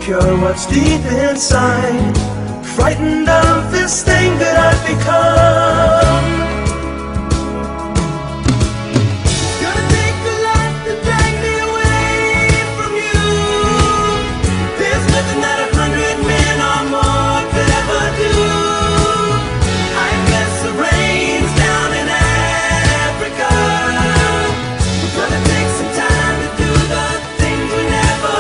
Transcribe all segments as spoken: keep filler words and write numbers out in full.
secure what's deep inside, frightened of this thing that I've become. Gonna take a lot to drag me away from you. There's nothing that a hundred men or more could ever do. I guess the rain's down in Africa. We're gonna take some time to do the things we never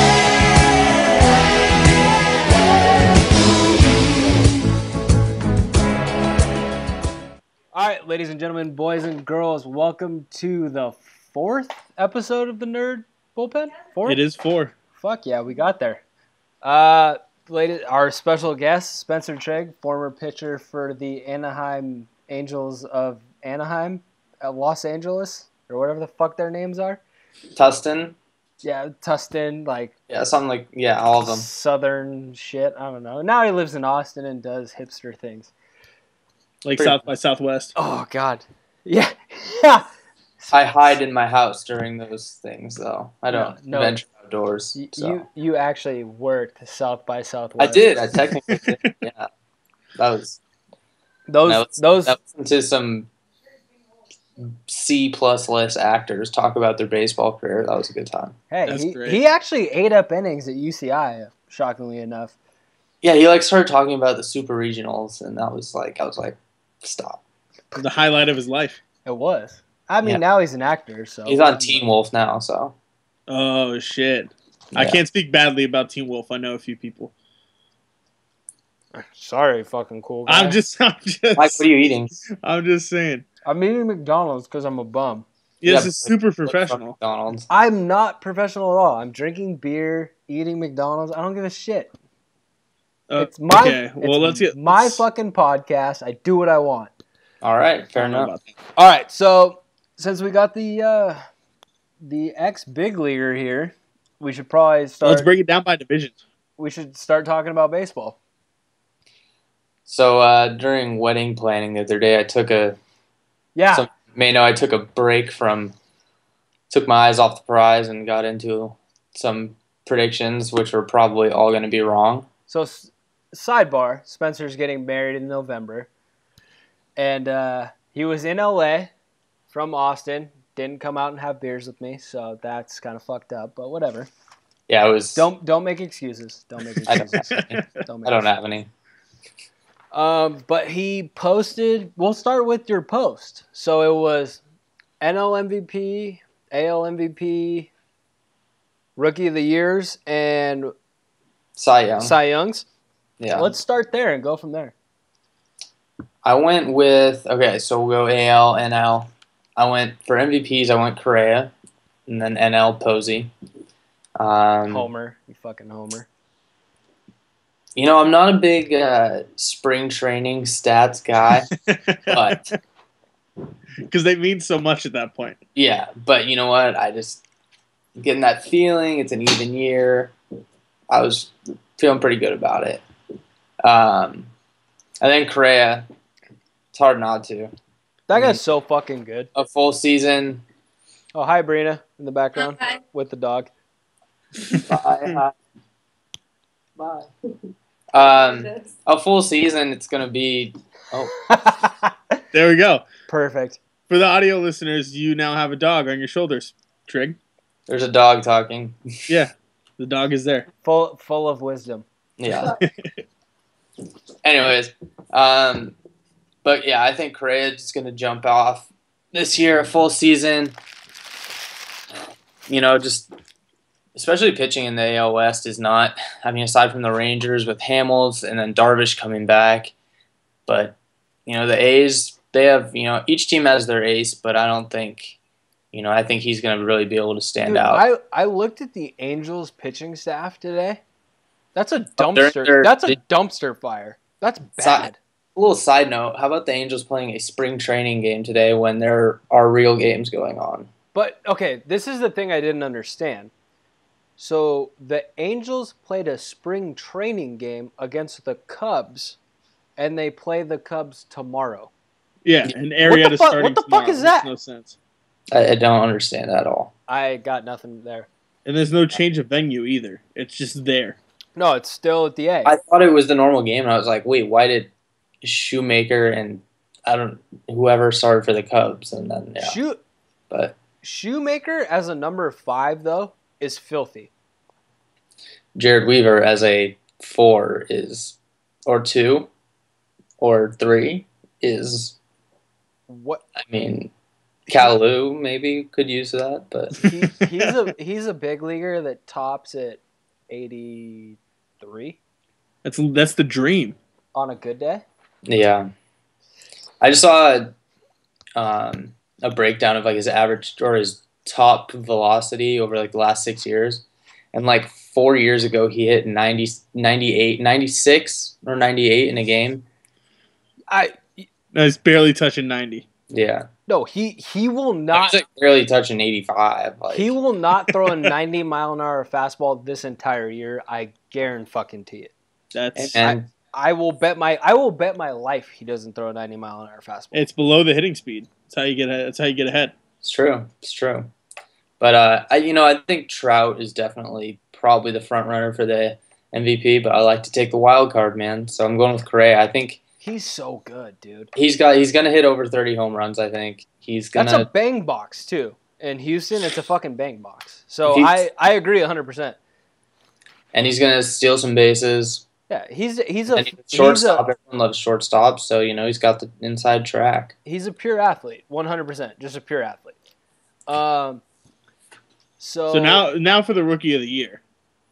All right, ladies and gentlemen, boys and girls, welcome to the fourth episode of the Nerd Bullpen. Fourth? It is four. Fuck yeah, we got there. Uh, ladies, our special guest, Spencer Trigg, former pitcher for the Anaheim Angels of Anaheim, uh, Los Angeles, or whatever the fuck their names are. Tustin. Yeah, Tustin, like Yeah, something like, yeah, all of them. Southern shit. I don't know. Now he lives in Austin and does hipster things. Like Pretty- South by Southwest. Oh God, yeah, yeah. I hide in my house during those things, though. I don't No, no. venture outdoors. You, So. you you actually worked South by Southwest. I did. I technically did. Yeah. That was. Those I listened, those I listened to some C plus list actors talk about their baseball career. That was a good time. hey That's he, great. he actually ate up innings at U C I. Shockingly enough, Yeah, he like started talking about the super regionals, and that was like, I was like, stop. The highlight of his life. it was. I mean, Yeah. now he's an actor, so He's on Teen Wolf now, so. Oh, shit. I Yeah. can't speak badly about Teen Wolf. I know a few people. Sorry, fucking cool guy. I'm just, I'm just, Mike, what are you eating? I'm just saying. I'm eating McDonald's because I'm a bum. Yeah, this Yeah, is super Look from professional. McDonald's. I'm not professional at all. I'm drinking beer, eating McDonald's. I don't give a shit. Uh, It's my okay, well, it's let's get my let's- fucking podcast. I do what I want. All right, I fair don't know enough. about that. All right, so since we got the uh, the ex big leaguer here, we should probably start. Let's break it down by divisions. we should start talking about baseball. So uh, during wedding planning the other day, I took a Yeah, Some may know I took a break from, took my eyes off the prize and got into some predictions, which were probably all going to be wrong. so s- sidebar: Spencer's getting married in November, and uh, he was in L A from Austin. Didn't come out and have beers with me, so that's kind of fucked up. But whatever. Yeah, it was. Don't don't make excuses. Don't make I don't excuses. have any. don't make I don't excuses. have any. Um, but he posted. We'll start with your post. So it was N L M V P, A L M V P, Rookie of the Years, and Cy Young. Cy Youngs. Yeah. Let's start there and go from there. I went with, okay, so we'll go A L, N L. I went, for M V Ps, I went Correa, and then N L, Posey. Um, Homer, you fucking Homer. You know, I'm not a big uh, spring training stats guy, but Because they mean so much at that point. yeah, but you know what? I just getting that feeling. It's an even year. I was feeling pretty good about it. Um, and then Correa, it's hard not to. That guy's so fucking good. A full season. Oh, hi, Brina, in the background Hi. with the dog. Bye. Bye. Um, a full season. It's gonna be. Oh, There we go. Perfect. For the audio listeners, you now have a dog on your shoulders, Trig. there's a dog talking. Yeah, the dog is there. Full full of wisdom. Yeah. Anyways, um, but yeah, I think Correa is going to jump off this year, a full season. You know, just especially pitching in the A L West is not. I mean, aside from the Rangers with Hamels and then Darvish coming back, but you know the A's, they have, you know, each team has their ace, but I don't think, you know, I think he's going to really be able to stand Dude, out. I, I looked at the Angels pitching staff today. That's a Oh, they're- dumpster. they're- That's a they- dumpster fire. That's Si- bad. A little side note: how about the Angels playing a spring training game today when there are real games going on? But okay, this is the thing I didn't understand. So the Angels played a spring training game against the Cubs, and they play the Cubs tomorrow. Yeah, and Arrieta's fuck- starting what the fuck tomorrow. is that? Makes no sense. I, I don't understand that at all. I got nothing there. And there's no change of venue either. It's just there. No, it's still at the A. I thought it was the normal game, and I was like, wait, why did Shoemaker and I don't whoever started for the Cubs, and then yeah, Shoe, but Shoemaker as a number five though is filthy. Jared Weaver as a four is or two or three is What I mean, Kalu maybe could use that, but he, he's a he's a big leaguer that tops at eighty-three That's that's the dream. on a good day. yeah. I just saw um, a breakdown of like his average or his top velocity over like the last six years. And like four years ago, he hit ninety, ninety-eight, ninety-six or ninety-eight in a game. I No, he's barely touching ninety. Yeah. no he he will He's not like barely touching eighty-five. Like, he will not throw a ninety mile an hour fastball this entire year. I guarantee it. That's and I will bet my I will bet my life he doesn't throw a ninety mile an hour fastball. it's below the hitting speed. That's how you get ahead. That's how you get ahead. it's true. It's true. But uh, I, you know, I think Trout is definitely probably the front runner for the M V P. But I like to take the wild card, man. So I'm going with Correa. I think He's so good, dude. he's got he's gonna hit over thirty home runs. I think he's gonna. That's a bang box too. In Houston, it's a fucking bang box. So He's- I, I agree one hundred percent. and he's gonna steal some bases. Yeah, he's he's a And he's a he's shortstop. a Everyone loves shortstop, so you know he's got the inside track. he's a pure athlete, one hundred percent, just a pure athlete. Um, so So now, now for the rookie of the year.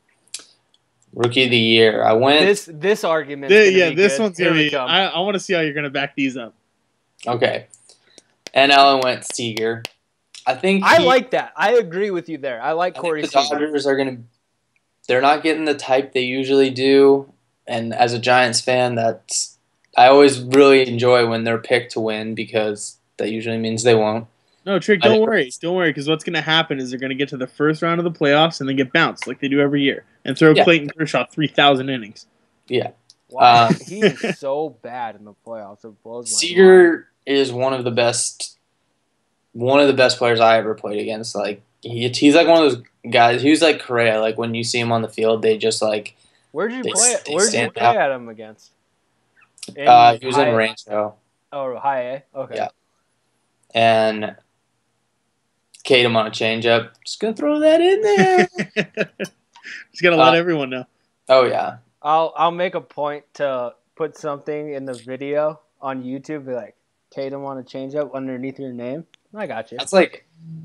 Rookie of the year. I went. this this argument, Th- yeah, this good. one's Here gonna we be. come. I, I want to see how you're gonna back these up. Okay. And Ellen went Seager. I think I he- like that. I agree with you there. I like I Corey think the Seager. Dodgers are gonna. They're not getting the type they usually do, and as a Giants fan, that's I always really enjoy when they're picked to win because that usually means they won't. No, Trick, I- don't worry. Don't worry, because what's gonna happen is they're gonna get to the first round of the playoffs and then get bounced like they do every year and throw Yeah. Clayton Kershaw three thousand innings. Yeah. Wow, Uh, he is so bad in the playoffs. It blows my mind. Seager is one of the best, one of the best players I ever played against. Like he, he's like one of those guys. He was like Correa. Like when you see him on the field, they just like. Where'd you They- play? they Where'd you stand play out. at him against? In Uh, he was in high- Rancho, Oh, high A. Okay. Yeah. and Kate him on a changeup. Just gonna throw that in there. Just gotta let Uh, everyone know. Oh yeah, I'll I'll make a point to put something in the video on YouTube. Be like, Tatum on a changeup underneath your name. I got you. that's like.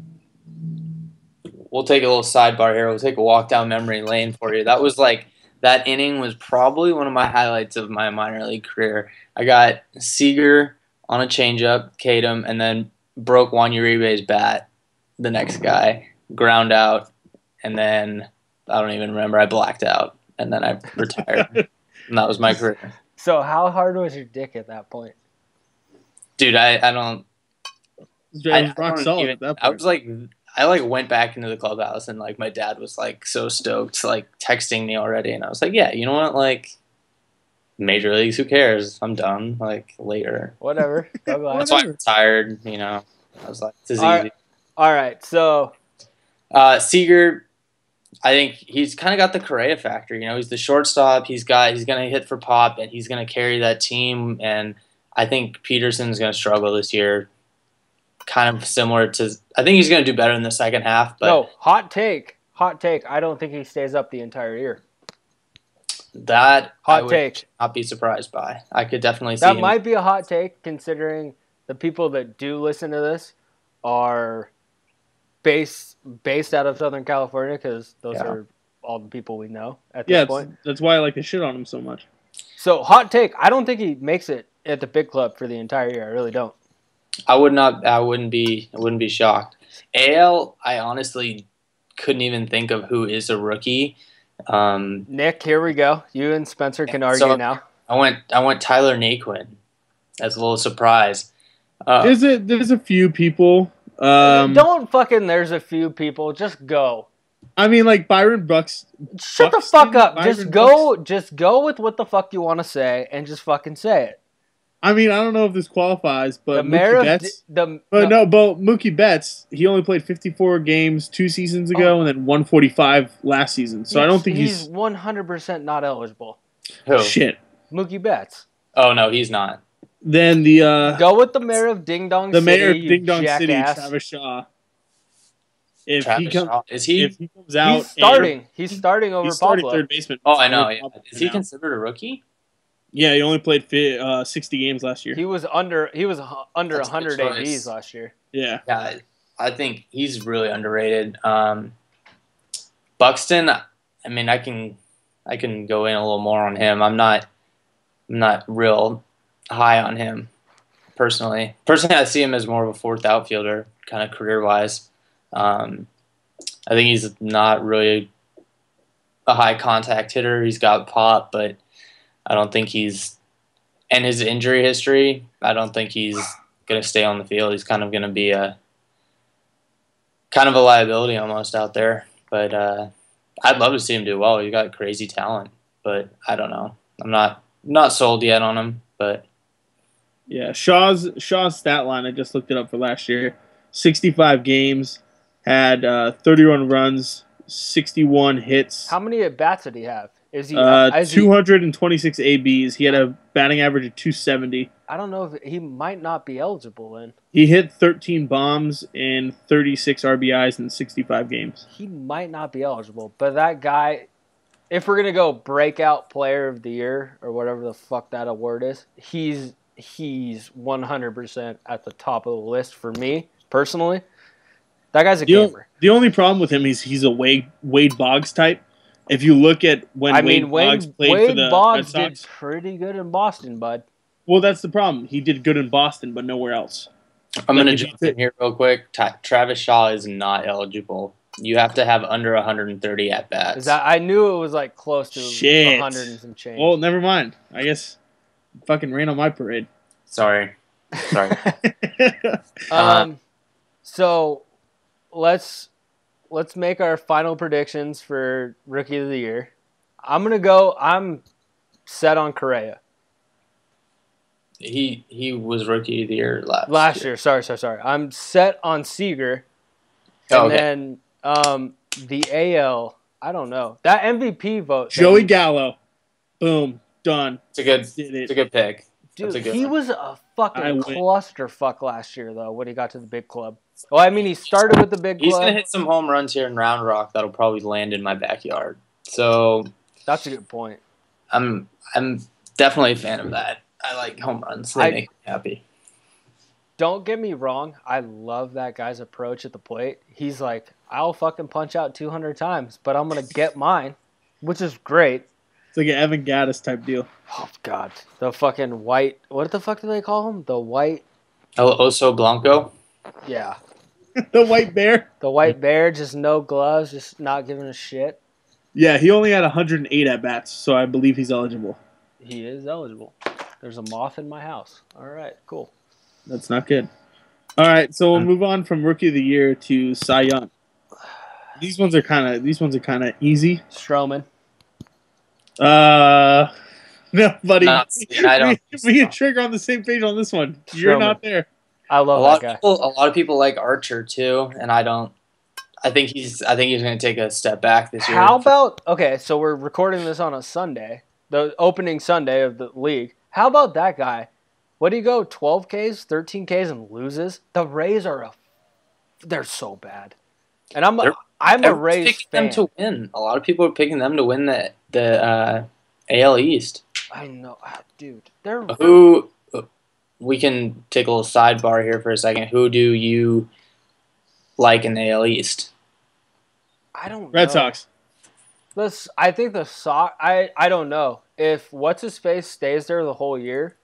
We'll take a little sidebar here. We'll take a walk down memory lane for you. That was like that inning was probably one of my highlights of my minor league career. I got Seager on a changeup, Tatum, and then broke Juan Uribe's bat. The next guy ground out, and then I don't even remember. I blacked out, and then I retired, and that was my career. So how hard was your dick at that point? Dude, I, I don't. It was I, rock I don't solid even- at that I point. was like, I like went back into the clubhouse, and like my dad was like so stoked, like texting me already, and I was like, yeah, you know what, like. Major leagues, who cares? I'm done. Like later. Whatever. Go glad. That's why I'm tired. You know, I was like, this is All easy. right. All right. So Uh, Seager, I think he's kind of got the Correa factor. You know, he's the shortstop. He's got he's gonna hit for pop, and he's gonna carry that team. And I think Peterson's gonna struggle this year. Kind of similar to, I think he's gonna do better in the second half. But no, hot take. Hot take. I don't think he stays up the entire year. that I Hot would take. not be surprised by. I could definitely see That him. might be a hot take considering the people that do listen to this are based based out of Southern California because those Yeah. are all the people we know at this yeah, it's, point. that's why I like to shit on him so much. So hot take. I don't think he makes it at the big club for the entire year. I really don't. I would not. I wouldn't be. I wouldn't be shocked. A L. I honestly couldn't even think of who is a rookie. Um, Nick, here we go. You and Spencer can Yeah, argue so- now. I went. I went Tyler Naquin. That's a little surprise. Uh, There's a there's a few people. Um, Don't fucking. There's a few people. Just go. I mean, like Byron Bucks. Shut Buxton? the fuck up. Byron Just go. Just go with what the fuck you want to say, and just fucking say it. I mean, I don't know if this qualifies, but The mayor Mookie of Betts. D- the But no, but Mookie Betts, he only played fifty-four games two seasons ago, Oh. and then one forty-five last season. So I don't think he's he's, one hundred percent not eligible. Who? shit. Mookie Betts. Oh no, he's not. Then the uh, Go with the mayor of Ding Dong the City. mayor of you Ding Dong City, jackass. Travis Shaw. If Travis he comes, Shaw. Is he? if he comes out, He's starting. He's starting over He's starting Pablo. third baseman. Oh, I know. Over Yeah. Pablo Is he now. considered a rookie? Yeah, he only played fi- uh, sixty games last year. He was under. He was hu- under That's a good one hundred A Bs choice. last year. Yeah. Yeah, I- I think he's really underrated. Um, Buxton. I mean, I can, I can go in a little more on him. I'm not, I'm not real high on him personally. Personally, I see him as more of a fourth outfielder, kind of career wise. Um, I think he's not really a high contact hitter. He's got pop, but I don't think he's, and his injury history, I don't think he's going to stay on the field. He's kind of going to be a, kind of a liability almost out there. But uh, I'd love to see him do well. He's got crazy talent, but I don't know. I'm not not sold yet on him, but Yeah, Shaw's Shaw's stat line, I just looked it up for last year. sixty-five games, had uh, thirty-one runs, sixty-one hits, How many at bats did he have? Is he? uh, is he two hundred twenty-six A Bs. He had a batting average of two seventy. I don't know if he might not be eligible. Then He hit thirteen bombs and thirty-six R B Is in sixty-five games. he might not be eligible. But that guy, if we're gonna go breakout player of the year or whatever the fuck that a word is, he's he's one hundred percent at the top of the list for me personally. That guy's a The, o- gamer. the only problem with him is he's a Wade, Wade Boggs type. If you look at when I Wade mean, Boggs Wade, played for Wade the Boggs Red did Sox, pretty good in Boston, bud. well, that's the problem. He did good in Boston, but nowhere else. I'm Like, going to if you jump fit- in here real quick. Ta Travis Shaw is not eligible. You have to have under one hundred thirty at bats. Is that I knew it was like close to Shit. one hundred and some change. Well, never mind. I guess fucking rain on my parade. Sorry. Sorry. um, so let's let's make our final predictions for Rookie of the Year. I'm gonna go. I'm set on Correa. he he was rookie of the year last Last year, sorry, sorry, sorry. I'm set on Seager, and Oh, okay. then um, the A L. I don't know that M V P vote. Joey thing, Gallo. Boom. Done. It's a good Did it. it's a good pick. dude, That's a good he one. was a I fucking win. clusterfuck last year though when he got to the big club. Well, I mean, he started with the big He's club. gonna hit some home runs here in Round Rock that'll probably land in my backyard. So That's a good point. I'm I'm definitely a fan of that. I like home runs. They I- make me happy. Don't get me wrong. I love that guy's approach at the plate. He's like, I'll fucking punch out two hundred times, but I'm going to get mine, which is great. It's like an Evan Gaddis type deal. Oh, God. The fucking white. What the fuck do they call him? The white. El Oso Blanco. Yeah. The white bear. The white bear, just no gloves, just not giving a shit. Yeah, he only had one hundred eight at bats, so I believe he's eligible. He is eligible. There's a moth in my house. All right, cool. That's not good. All right, so we'll move on from Rookie of the Year to Cy Young. These ones are kind of these ones are kind of easy. Stroman. Uh, no, buddy. Not- I don't me, think so. me and Trigger on the same page on this one. You're Stroman. not there. I A love lot that of guy. people a lot of people like Archer too, and I don't. I think he's I think he's gonna take a step back this year. How about, okay, so we're recording this on a Sunday, the opening Sunday of the league. How about that guy? What do you go, twelve Ks, thirteen Ks, and loses? The Rays are a, they're so bad. And I'm a, They're- I'm a Everyone's Rays picking fan. them to win. A lot of people are picking them to win the the uh, A L East. I know, ah, dude. They're Who we can take a little sidebar here for a second. Who do you like in the A L East? I don't Red know. Sox. This, I think the Sox, I, I don't know. If what's-his-face stays there the whole year,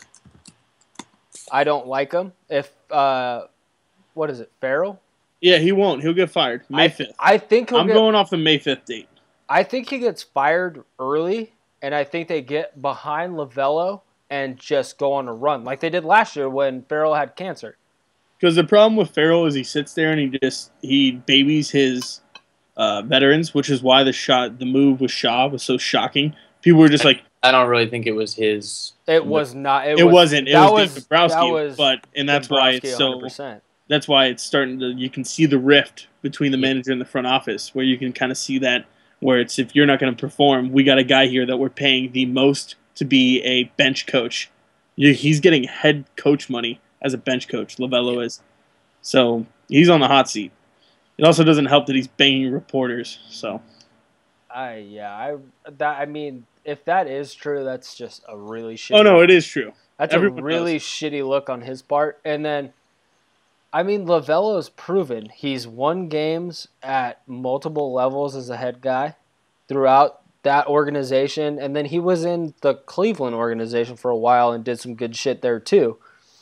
I don't like him. If, uh, what is it, Farrell? Yeah, he won't. He'll get fired May I, fifth. I think he'll I'm get, going off the May fifth date. I think he gets fired early, and I think they get behind Lavello and just go on a run, like they did last year when Farrell had cancer. Because the problem with Farrell is he sits there and he just he babies his uh, veterans, which is why the shot the move with Shaw was so shocking. People were just like, I don't really think it was his. It was not. It, It was, wasn't. It that was was Dave Dombrowski, that was but and that's why Dombrowski it's one hundred so. percent. That's why it's starting to. You can see the rift between the Yeah. manager and the front office, where you can kind of see that. Where it's if you're not going to perform, we got a guy here that we're paying the most to be a bench coach. You- He's getting head coach money as a bench coach. Lavello is, so he's on the hot seat. It also doesn't help that he's banging reporters. So I yeah. I that I mean, if that is true, that's just a really shitty. oh no, it is true. That's Everyone a really knows. shitty look on his part. And then, I mean, Lavello's proven he's won games at multiple levels as a head guy throughout that organization. And then he was in the Cleveland organization for a while and did some good shit there too.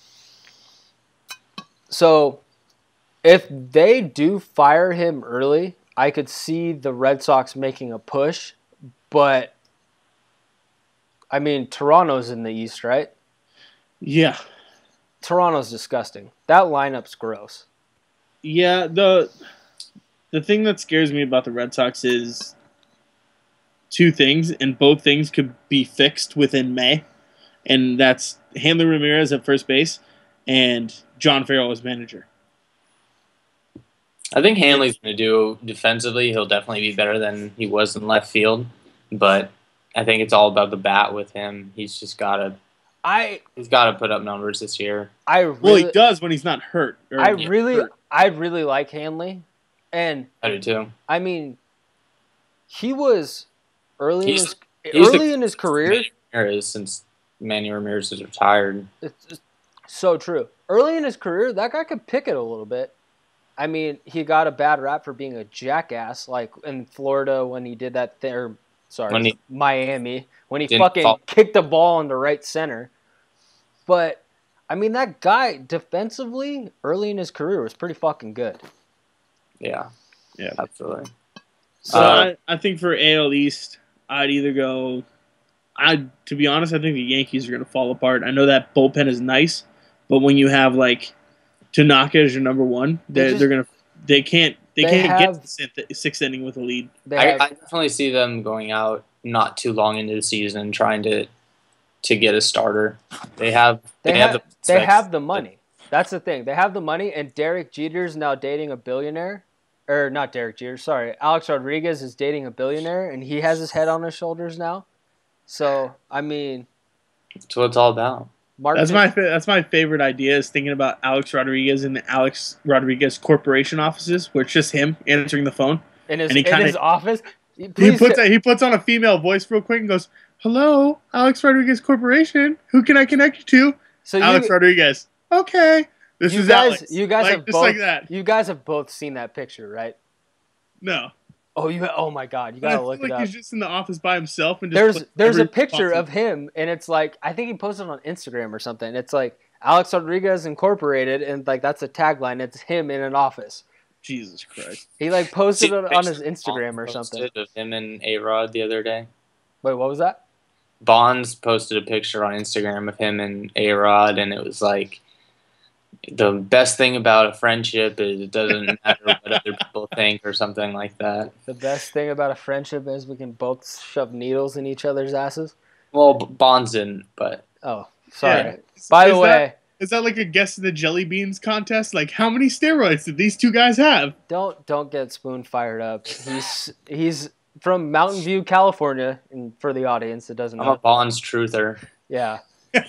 So, if they do fire him early, I could see the Red Sox making a push. But, I mean, Toronto's in the East, right? Yeah, Toronto's disgusting. That lineup's gross. yeah. The the thing that scares me about the Red Sox is two things, and both things could be fixed within May, and that's Hanley Ramirez at first base and John Farrell as manager. I think Hanley's going to do defensively. He'll definitely be better than he was in left field, but I think it's all about the bat with him. He's just got to. I He's got to put up numbers this year. I really, Well, he does when he's not hurt. or- I yeah, really, hurt. I really like Hanley, and I do too. I mean, he was early He's- in his he's early the- in his career. Manny Ramirez, since Manny Ramirez is retired. It's just so true. Early in his career, that guy could pick it a little bit. I mean, he got a bad rap for being a jackass, like in Florida when he did that thing. Or, sorry, When he- Miami when he Didn't fucking fall. kicked the ball in the right center. But I mean, that guy defensively early in his career was pretty fucking good. Yeah, Yeah. absolutely. So Uh, I, I think for A L East, I'd either go. I to be honest, I think the Yankees are going to fall apart. I know that bullpen is nice, but when you have like Tanaka as your number one, They they're, just- they're gonna they can't they, they can't get have- to the sixth, sixth inning with a lead. They I, have, I definitely see them going out not too long into the season and trying to to get a starter. They have they, they, have, have the they prospects. have the money. That's the thing. They have the money, and Derek Jeter's now dating a billionaire. Or not Derek Jeter, sorry. Alex Rodriguez is dating a billionaire, and he has his head on his shoulders now. So, I mean, That's what it's all about. Mark That's did- my fa- that's my favorite idea is thinking about Alex Rodriguez in the Alex Rodriguez Corporation offices, where it's just him answering the phone. in his, and he in kinda- his office. He Please puts ca- a, he puts on a female voice real quick and goes, "Hello, Alex Rodriguez Corporation. Who can I connect you to?" so Alex you, Rodriguez. Okay, this you is guys, Alex. you guys like, have just both, like that. you guys have both seen that picture, right? No, Oh, you, oh my God, you but I gotta feel look like it up. he's just in the office by himself and just There's, puts there's a every picture pops of him, and it's like I think he posted it on Instagram or something. It's like Alex Rodriguez Incorporated, and like that's a tagline. It's him in an office. Jesus Christ. He like posted See it the on his picture Instagram or Bonds something. posted Of him and A Rod the other day. Wait, what was that? Bonds posted a picture on Instagram of him and A Rod, and it was like the best thing about a friendship is it doesn't matter what other people think or something like that. The best thing about a friendship is we can both shove needles in each other's asses. Well, B- Bonds didn't, but Oh, sorry. Yeah. By Is the that- way, Is that like a guess of the jelly beans contest? Like, how many steroids did these two guys have? don't don't get Spoon fired up. He's he's from Mountain View, California, and for the audience that doesn't I'm a know. Bonds truther. Yeah.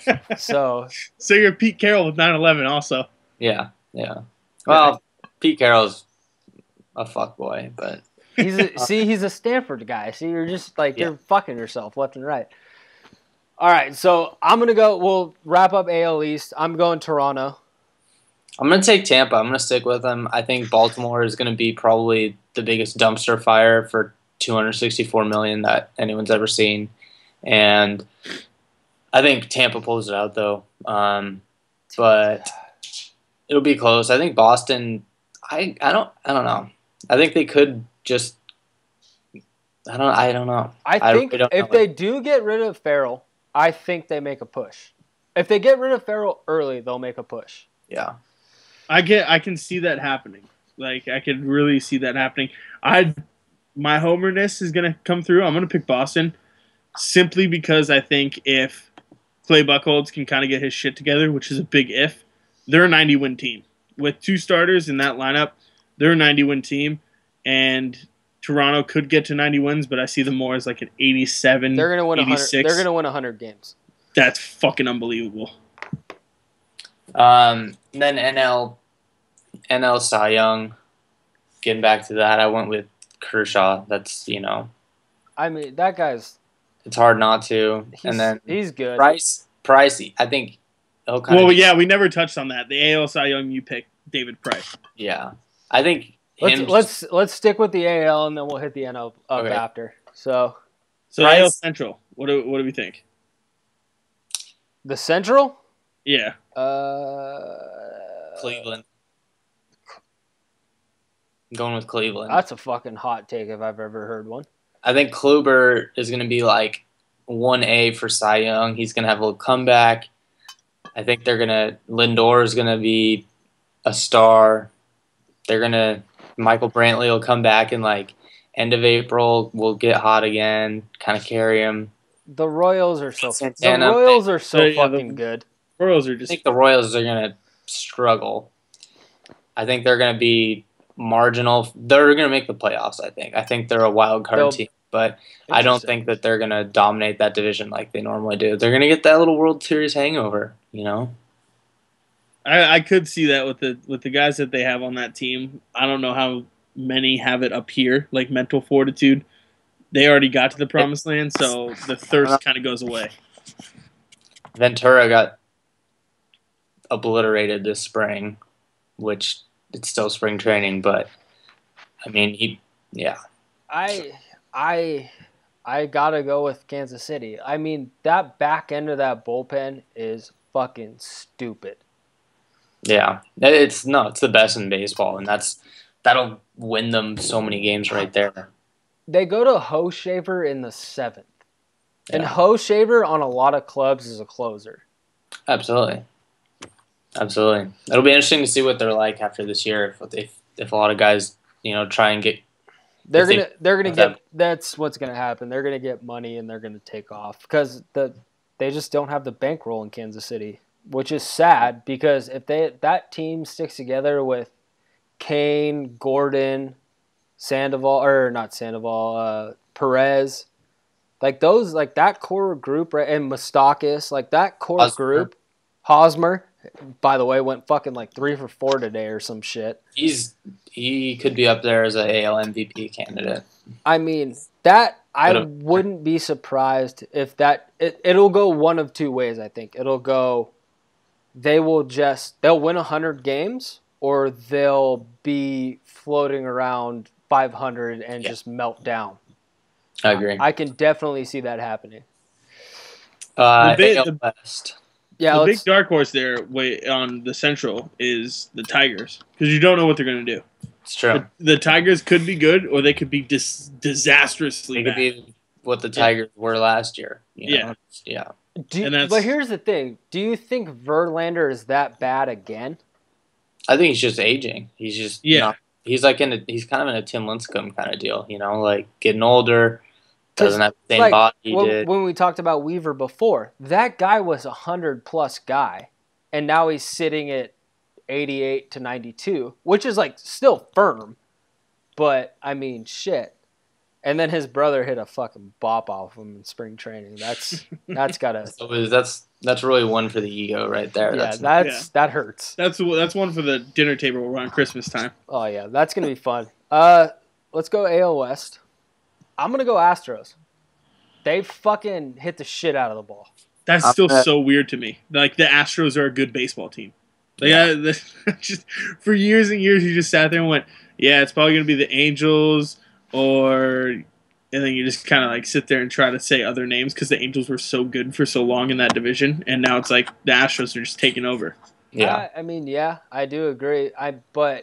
So So you're Pete Carroll with nine eleven also. Yeah, yeah. Well, Pete Carroll's a fuckboy, but he's a, see he's a Stanford guy. See, you're just like Yeah. you're fucking yourself left and right. All right, so I'm gonna go. We'll wrap up A L East. I'm going Toronto. I'm gonna take Tampa. I'm gonna stick with them. I think Baltimore is gonna be probably the biggest dumpster fire for two hundred sixty-four million that anyone's ever seen, and I think Tampa pulls it out though. Um, but it'll be close. I think Boston. I I don't I don't know. I think they could just. I don't I don't know. I I think really don't if know. they do get rid of Farrell, I think they make a push. If they get rid of Farrell early, they'll make a push. Yeah. I get, I can see that happening. Like, I could really see that happening. I, my homerness is gonna come through. I'm gonna pick Boston. simply because I think if Clay Buchholz can kind of get his shit together, which is a big if, they're a ninety-win team. With two starters in that lineup, they're a ninety-win team, and Toronto could get to ninety wins, but I see them more as like an eighty-seven, They're gonna win eighty-six. one hundred. They're gonna win one hundred games. That's fucking unbelievable. Um, then N L, N L Cy Young. Getting back to that, I went with Kershaw. That's, you know, I mean, that guy's it's hard not to. he's, And then he's good. Price, Price, I think he'll kind Well, of. yeah, we never touched on that. The A L Cy Young, you picked David Price. Yeah, I think Let's him. let's let's stick with the A L and then we'll hit the N L up Okay. after. So So Price- A L Central, what do what do we think? the Central, Yeah, uh, Cleveland. I'm going with Cleveland. That's a fucking hot take if I've ever heard one. I think Kluber is going to be like one A for Cy Young. He's going to have a little comeback. I think they're going to – Lindor is going to be a star. They're going to – Michael Brantley will come back in like end of April. We'll get hot again, kind of carry him. The Royals are so the Santana. Royals are so So, yeah, fucking the- good. Royals are I just think the Royals are going to struggle. I think they're going to be marginal. They're going to make the playoffs, I think. I think they're a wild card They'll- team, but I don't think that they're going to dominate that division like they normally do. They're going to get that little World Series hangover, you know? I, I could see that with the with the guys that they have on that team. I don't know how many have it up here, like mental fortitude. They already got to the promised land, so the thirst kind of goes away. Ventura got obliterated this spring, which it's still spring training, but I mean, he, yeah. I I I gotta go with Kansas City. I mean, that back end of that bullpen is fucking stupid. Yeah, it's no, it's the best in baseball, and that's that'll win them so many games right there. They go to Hoshaver in the seventh. And Yeah. Hoshaver on a lot of clubs is a closer. Absolutely, absolutely. It'll be interesting to see what they're like after this year. If if, if a lot of guys, you know, try and get They're If they- gonna they're gonna if that- get that's what's gonna happen. They're gonna get money and they're gonna take off because the they just don't have the bankroll in Kansas City, which is sad because if they that team sticks together with Kane, Gordon, Sandoval or not Sandoval, uh, Perez, like those like that core group right and Mustakis, like that core Hosmer. group, Hosmer, by the way, went fucking like three for four today or some shit. he's he could be up there as a A L M V P candidate. I mean, that I But, uh, wouldn't be surprised if that it, it'll go one of two ways, I think. It'll go they will just they'll win one hundred games or they'll be floating around five hundred and Yeah. just melt down. I agree. I can definitely see that happening. Uh, The big- A L the- West. Yeah, the let's, big dark horse there wait, on the Central is the Tigers because you don't know what they're going to do. It's true. The, the Tigers could be good or they could be dis- disastrously It could bad. be what the Tigers were last year. You Yeah. know? Yeah. do, and that's- but here's the thing. Do you think Verlander is that bad again? I think he's just aging. He's just Yeah. not- he's like in a he's kind of in a Tim Lincecum kind of deal, you know, like getting older, doesn't have the same Like, body he when, did. when we talked about Weaver before, that guy was a hundred plus guy, and now he's sitting at eighty-eight to ninety-two, which is like still firm, but I mean shit. And then his brother hit a fucking bop off him in spring training. That's that's gotta So it was- that's that's really one for the ego right there. yeah, that's that's yeah. that hurts. That's that's one for the dinner table around Christmas time. Oh yeah, that's gonna be fun. Uh, let's go A L West. I'm gonna go Astros. They fucking hit the shit out of the ball. That's I'm still gonna- so weird to me. Like the Astros are a good baseball team. Like, yeah, the, just for years and years, you just sat there and went, "Yeah, it's probably gonna be the Angels," or, and then you just kind of like sit there and try to say other names because the Angels were so good for so long in that division, and now it's like the Astros are just taking over. yeah. I, I mean, yeah, I do agree. I but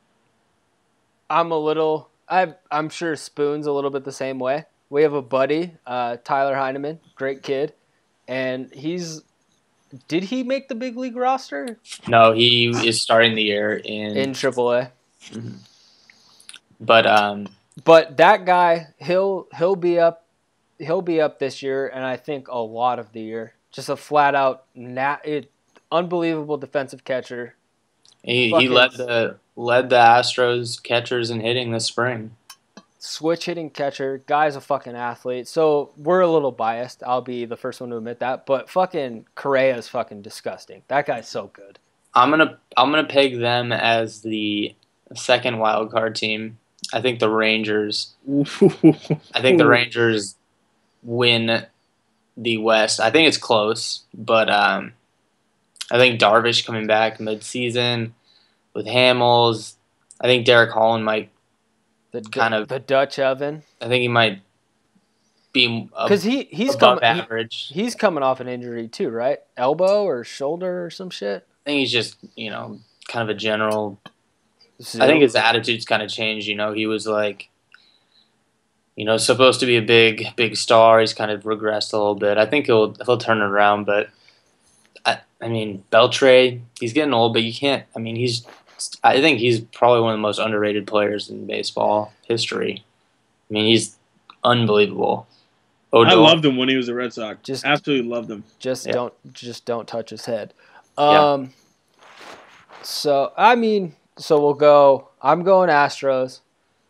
I'm a little. I I'm sure Spoon's a little bit the same way. We have a buddy, uh, Tyler Heineman, great kid, and he's. Did he make the big league roster No, he is starting the year in, in triple A? but um But that guy, he'll he'll be up he'll be up this year, and I think a lot of the year. Just a flat out, nat- it, unbelievable defensive catcher. He Fucking he led the led the Astros catchers in hitting this spring. switch hitting catcher. Guy's a fucking athlete. So we're a little biased. I'll be the first one to admit that. But fucking Correa's fucking disgusting. That guy's so good. I'm gonna I'm gonna peg them as the second wild card team. I think the Rangers. I think the Rangers win the West. I think it's close, but um, I think Darvish coming back mid-season with Hamels. I think Derek Holland might The D- kind of. the Dutch oven. I think he might be Because he he's above coming he- average. he's coming off an injury too, right? Elbow or shoulder or some shit. I think he's just you know kind of a general. So, I think his attitude's kind of changed. You know, he was like, you know, supposed to be a big, big star. He's kind of regressed a little bit. I think he'll he'll turn it around, but I, I mean, Beltre, he's getting old, but you can't. I mean, he's. I think he's probably one of the most underrated players in baseball history. I mean, he's unbelievable. I Odell, loved him when he was a Red Sox. Just- Absolutely loved him. just Yeah. don't just don't touch his head. Yeah. Um. So I mean, so we'll go. I'm going Astros.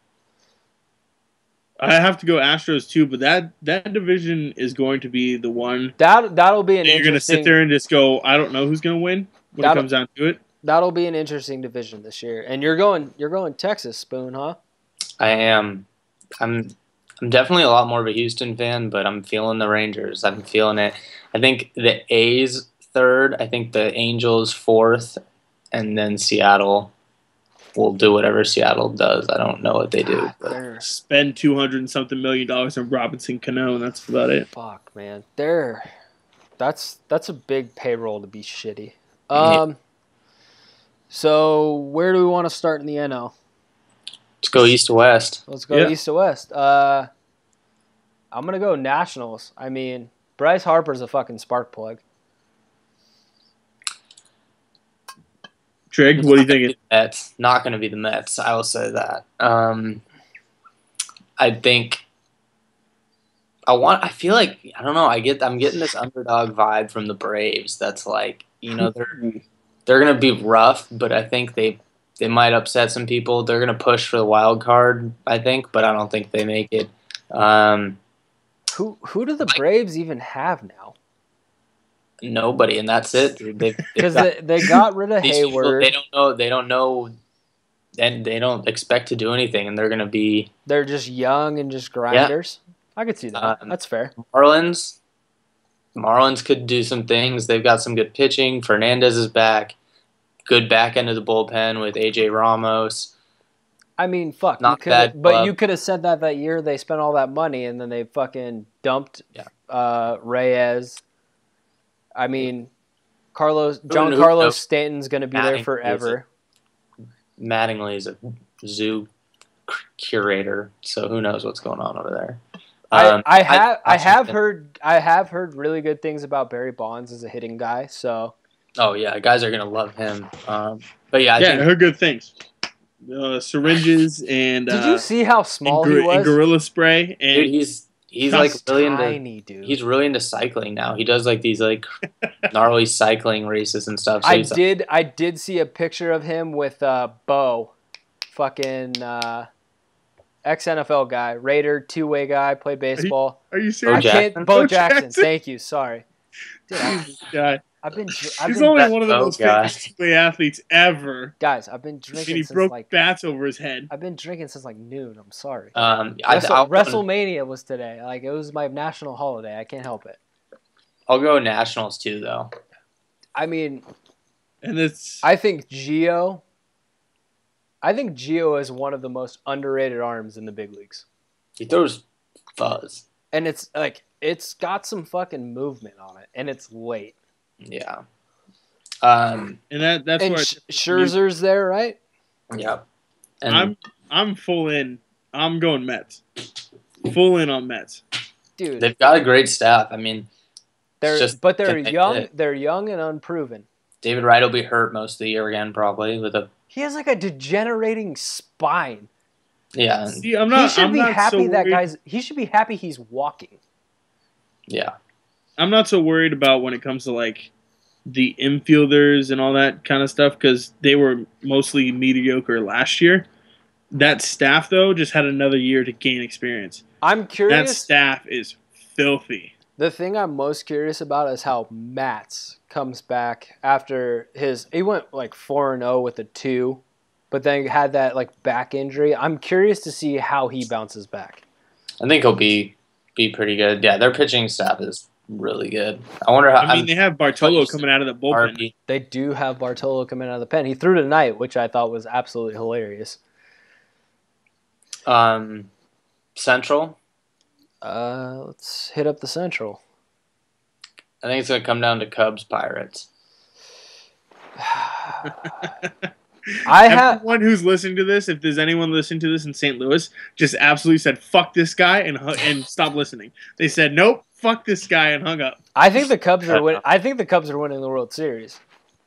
I have to go Astros too, but that that division is going to be the one That that'll be an that you're going to interesting. sit there and just go, I don't know who's going to win when it That'll- comes down to it. That'll be an interesting division this year. And you're going you're going Texas, Spoon, huh? I am. I'm. I'm definitely a lot more of a Houston fan, but I'm feeling the Rangers. I'm feeling it. I think the A's third. I think the Angels fourth, and then Seattle will do whatever Seattle does. I don't know what they do. God, But they're Spend two hundred and something million dollars on Robinson Cano, and that's about it. fuck, man. They're that's that's a big payroll to be shitty. Yeah. Um so where do we want to start in the N L? let's go east to west. Let's go Yeah. east to west. Uh I'm gonna go Nationals. I mean, Bryce Harper's a fucking spark plug. Trig, what are you thinking? Mets. Not going to be the Mets. I will say that. Um, I think. I want. I feel like I don't know. I get. I'm getting this underdog vibe from the Braves. That's like you know they're they're going to be rough, but I think they they might upset some people. They're going to push for the wild card. I think, but I don't think they make it. Um, Who who do the Braves even have now? nobody, and that's it. Dude. They've, they've Because got- they, they got rid of these people, Hayward. they don't know. They don't know. And they don't expect to do anything, and they're going to be They're just young and just grinders. I could see that. Um, That's fair. Marlins. Marlins could do some things. They've got some good pitching. Fernandez is back. Good back end of the bullpen with A J Ramos. I mean, fuck. Not you could, bad but club. you could have said that that year they spent all that money and then they fucking dumped Yeah. uh, Reyes. I mean, Carlos Who John knew- Carlos no. Stanton's going to be Mattingly there is forever. Mattingly is a zoo curator, so who knows what's going on over there. I, Um, I have I, I have think- heard I have heard really good things about Barry Bonds as a hitting guy. So Oh yeah, guys are gonna love him. Um, but yeah, I yeah, I think heard good things. Uh, syringes and did uh, you see how small and, he gor- and was? gorilla spray and dude, he's he's How like really into Tiny dude. he's really into cycling now. He does like these like gnarly cycling races and stuff. So I he's, did I did see a picture of him with uh, Bo, fucking uh, ex N F L guy, Raider two way guy, played baseball. are you I serious? Jackson? can't. Bo Bo Jackson. Jackson. Thank you. Sorry, dude. I, Jesus, guy. I've been. dr- I've He's been only that one of the Bo most guy. famous two-way athletes ever. guys. I've been And drinking he since broke like. bats over his head. I've been drinking since like noon. I'm sorry. um, I, Wrestle, I'll, WrestleMania was today. Like it was my national holiday. I can't help it. I'll go Nationals too though. I mean, And it's I think Gio. I think Gio is one of the most underrated arms in the big leagues. He throws fuzz. And it's like it's got some fucking movement on it, and it's late. Yeah. Um. and that that's and where Sh- Scherzer's there, right? Yeah. And I'm I'm full in. I'm going Mets. Full in on Mets. Dude, they've got a great staff. I mean, they're just but they're can they young. hit? They're young and unproven. David Wright will be hurt most of the year again, probably with a He has like a degenerating spine. yeah. and See, I'm He not. should I'm be not happy so that worried. guy's. He should be happy he's walking. Yeah. I'm not so worried about when it comes to like the infielders and all that kind of stuff because they were mostly mediocre last year. That staff though just had another year to gain experience. I'm That curious. staff is filthy. The thing I'm most curious about is how Mats comes back after his. He went like four and zero with a two, but then had that like back injury. I'm curious to see how he bounces back. I think he'll be be pretty good. Yeah, their pitching staff is really good. I wonder how. I mean, I'm, they have Bartolo coming out of the bullpen. R B. They do have Bartolo coming out of the pen. He threw tonight, which I thought was absolutely hilarious. Um, Central. Uh, let's hit up the Central. I think it's gonna come down to Cubs Pirates. I have Everyone who's listening to this, if there's anyone listening to this in Saint Louis, just absolutely said "fuck this guy" and hu- and stop listening. They said nope, fuck this guy, and hung up. I think the Cubs are win- I think the Cubs are winning the World Series.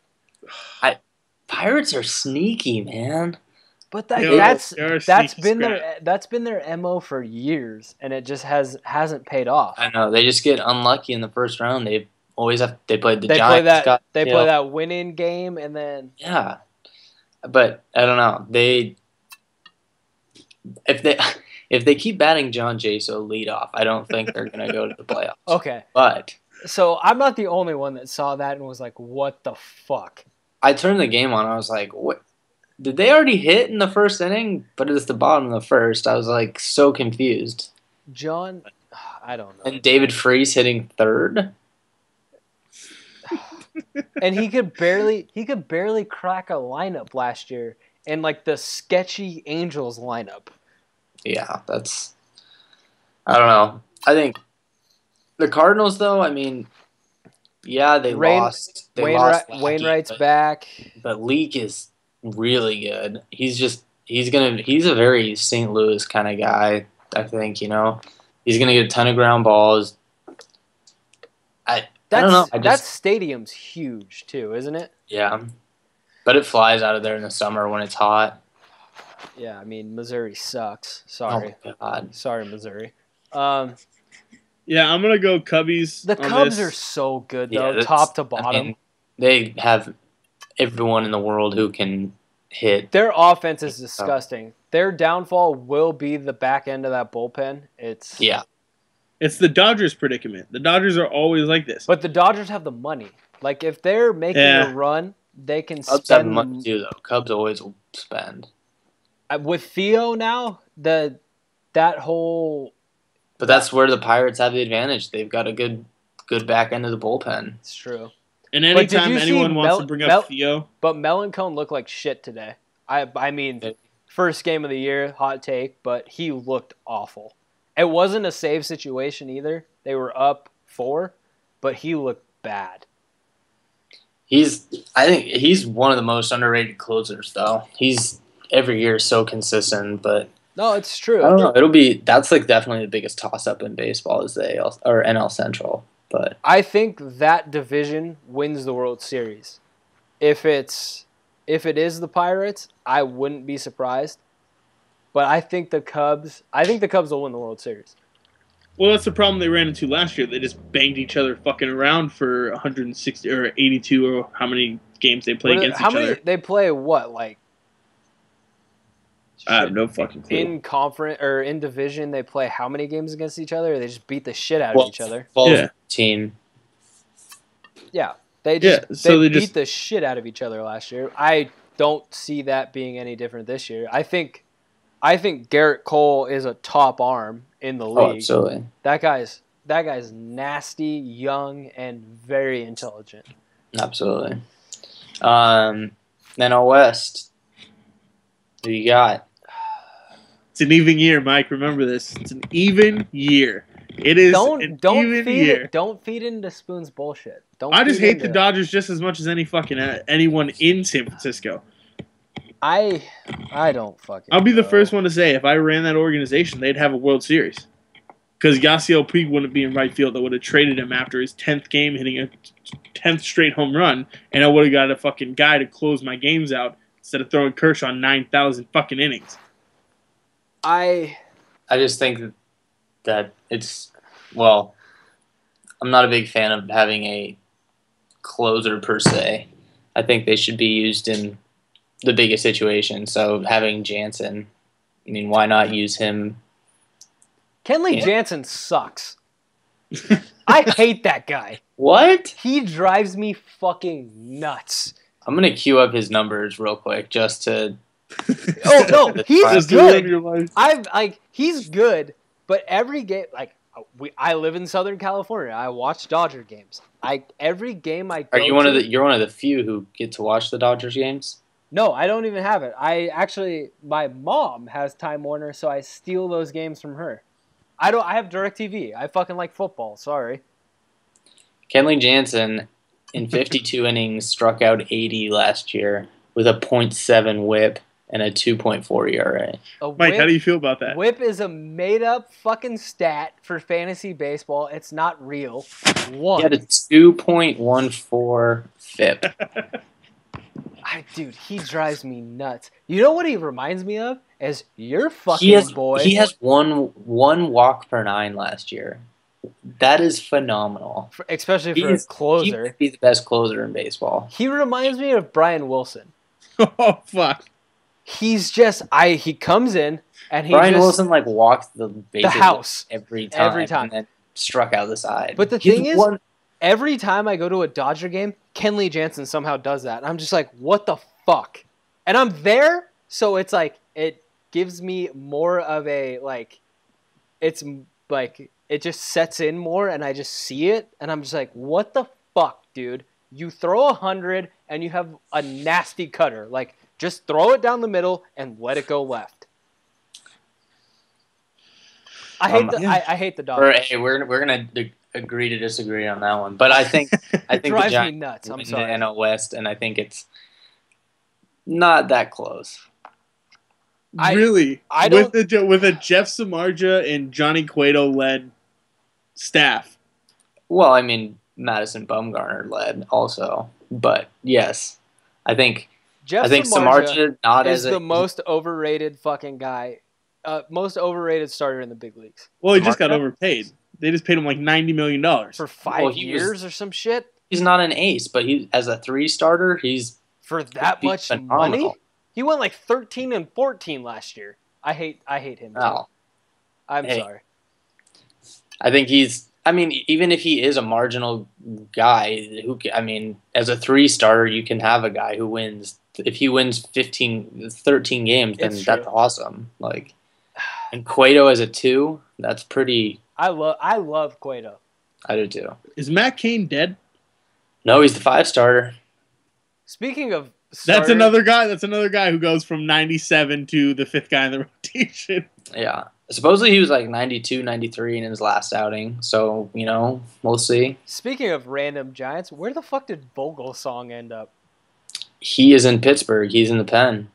Pirates are sneaky, man. But that, Yo, that's they're a that's sneaky been scrap. their that's been their M O for years, and it just has hasn't paid off. I know they just get unlucky in the first round. They always have. They played the They Giants. play that got they killed. play that winning game, and then Yeah, but I don't know. They if they if they keep batting John Jaso leadoff, I don't think they're gonna go to the playoffs. okay. But So I'm not the only one that saw that and was like, "What the fuck?" I turned the game on. I was like, "What? Did they already hit in the first inning?" But it's the bottom of the first. I was like so confused. John, I don't know. And David Freese hitting third. And he could barely he could barely crack a lineup last year in like the sketchy Angels lineup. Yeah, that's. I don't know. I think the Cardinals, though. I mean, yeah, they Rain- lost. They Wainwright, lost Lackey, Wainwright's but, back. but Leak is really good. He's just he's gonna he's a very Saint Louis kind of guy. I think you know he's gonna get a ton of ground balls. I That's, I don't know. I that just stadium's huge too, isn't it? yeah, but it flies out of there in the summer when it's hot. Yeah, I mean Missouri sucks. Sorry, Oh my god. sorry Missouri. Um, Yeah, I'm gonna go Cubbies. the on Cubs this. are so good Yeah, though, that's- top to I bottom. mean, they have everyone in the world who can hit. Their offense is disgusting. Their downfall will be the back end of that bullpen. It's Yeah, It's the Dodgers' predicament. The Dodgers are always like this. But the Dodgers have the money. Like if they're making Yeah. a run, they can Cubs have spend money too, though. Cubs always will spend. Uh, with Theo now. The that whole But that's where the Pirates have the advantage. They've got a good good back end of the bullpen. it's true. And But did anytime you see anyone wants Mel- to bring Mel- up Theo, But Melancone looked like shit today. I I mean, Yeah. first game of the year, hot take, but he looked awful. It wasn't a save situation either. They were up four, but he looked bad. He's I think he's one of the most underrated closers though. He's every year so consistent, but No, it's true. I don't know. It'll be that's like definitely the biggest toss up in baseball is the A L or N L Central. But I think that division wins the World Series. If it's if it is the Pirates, I wouldn't be surprised. But I think the Cubs, I think the Cubs will win the World Series. well, that's the problem they ran into last year. They just banged each other fucking around for one hundred sixty or eighty-two or how many games they play What- against How each many other. they play? What like I have no fucking clue. in conference or in division? They play how many games against each other? They just beat the shit out well, of each other. Falls Yeah. team. Yeah, they just Yeah, so they, they beat just- the shit out of each other last year. I don't see that being any different this year. I think, I think Garrett Cole is a top arm in the Oh, league. absolutely. that guy's that guy's nasty, young, and very intelligent. Absolutely. Um then out west. Who you got? It's an even year, Mike. Remember this. It's an even year. It is an Don't don't even feed year. it. Don't feed into Spoon's bullshit. Don't. I just feed hate into the it. Dodgers just as much as any fucking uh, anyone in San Francisco. I I don't fucking. I'll be the know. first one to say if I ran that organization, they'd have a World Series. Because Yasiel Puig wouldn't be in right field. I would have traded him after his tenth game, hitting a tenth straight home run, and I would have got a fucking guy to close my games out instead of throwing Kershaw nine thousand fucking innings. I I just think that it's well, I'm not a big fan of having a closer per se. I think they should be used in the biggest situation. So having Jansen, I mean, why not use him? Kenley Yeah. Jansen sucks. I hate that guy. What? He drives me fucking nuts. I'm gonna queue up his numbers real quick just to. Oh no, he's Just to live your good. life. I've like he's good, but every game like we I live in Southern California. I watch Dodger games. I every game I go Are you one to, of the? You're one of the few who get to watch the Dodgers games. No, I don't even have it. I actually my mom has Time Warner, so I steal those games from her. I don't I have DirecTV. I fucking like football, sorry. Kenley Jansen, in fifty-two innings, struck out eighty last year with a point seven WHIP and a two point four E R A. A Mike, whip, how do you feel about that? whip is a made up fucking stat for fantasy baseball. It's not real. One. He had a two point one four F I P. I, dude, he drives me nuts. You know what he reminds me of? Is your fucking He has boy. he has one one walk per nine last year. That is phenomenal. for- especially He for a is- He closer. would be the best closer in baseball. He reminds me of Brian Wilson. Oh fuck! He's just I. He comes in and he Brian just Wilson like walked the bases house every time, every time. and then struck out the side. But the He's thing is, one- every time I go to a Dodger game, Kenley Jansen somehow does that. And I'm just like, what the fuck? And I'm there, so it's like it gives me more of a like. It's like it just sets in more, and I just see it, and I'm just like, what the fuck, dude? You throw a hundred, and you have a nasty cutter. Like, just throw it down the middle and let it go left. I hate Um, the yeah. I, I hate the We're, Dodgers. hey, we're we're gonna d- agree to disagree on that one. But I think I It think drives the me Giants nuts. I'm win sorry. the N L West, and I think it's not that close. I- really? I with the with a Jeff Samardzija and Johnny Cueto led staff. Well, I mean, Madison Bumgarner led also, but yes, I think Jeff I think Samardzija Samardzija not is as a, the most overrated fucking guy, uh, most overrated starter in the big leagues Well, he just got Samardzija? overpaid. They just paid him like ninety million dollars. for five Well, he was- years or some shit. he's not an ace, but he as a three starter, he's For that be much phenomenal. money, he went like thirteen and fourteen last year. I hate, I hate him. Too. wow. I'm Hey. sorry. I think he's. I mean, even if he is a marginal guy, who ca- I mean, as a three starter, you can have a guy who wins. If he wins fifteen, thirteen games, then It's that's true. awesome. Like, and Cueto as a two, that's pretty. I love, I love Cueto. I do too. Is Matt Cain dead? No, he's the five starter. Speaking of, That's starters, another guy. That's another guy who goes from ninety-seven to the fifth guy in the rotation. Yeah. Supposedly he was like ninety-two, ninety-three in his last outing. So, you know, we'll see. Speaking of random Giants, where the fuck did Vogelsong end up? He is in Pittsburgh. He's in the pen.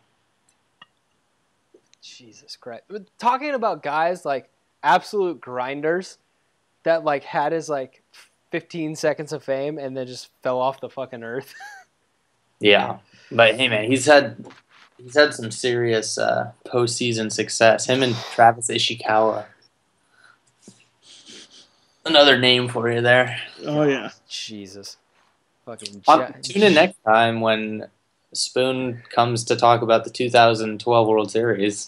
Jesus Christ! Talking about guys like absolute grinders that like had his like fifteen seconds of fame and then just fell off the fucking earth. Yeah. But hey man, he's had he's had some serious uh, postseason success. Him and Travis Ishikawa. Another name for you there. Oh yeah. Jesus, fucking. Um, Gi- tune in next time when Spoon comes to talk about the two thousand twelve World Series.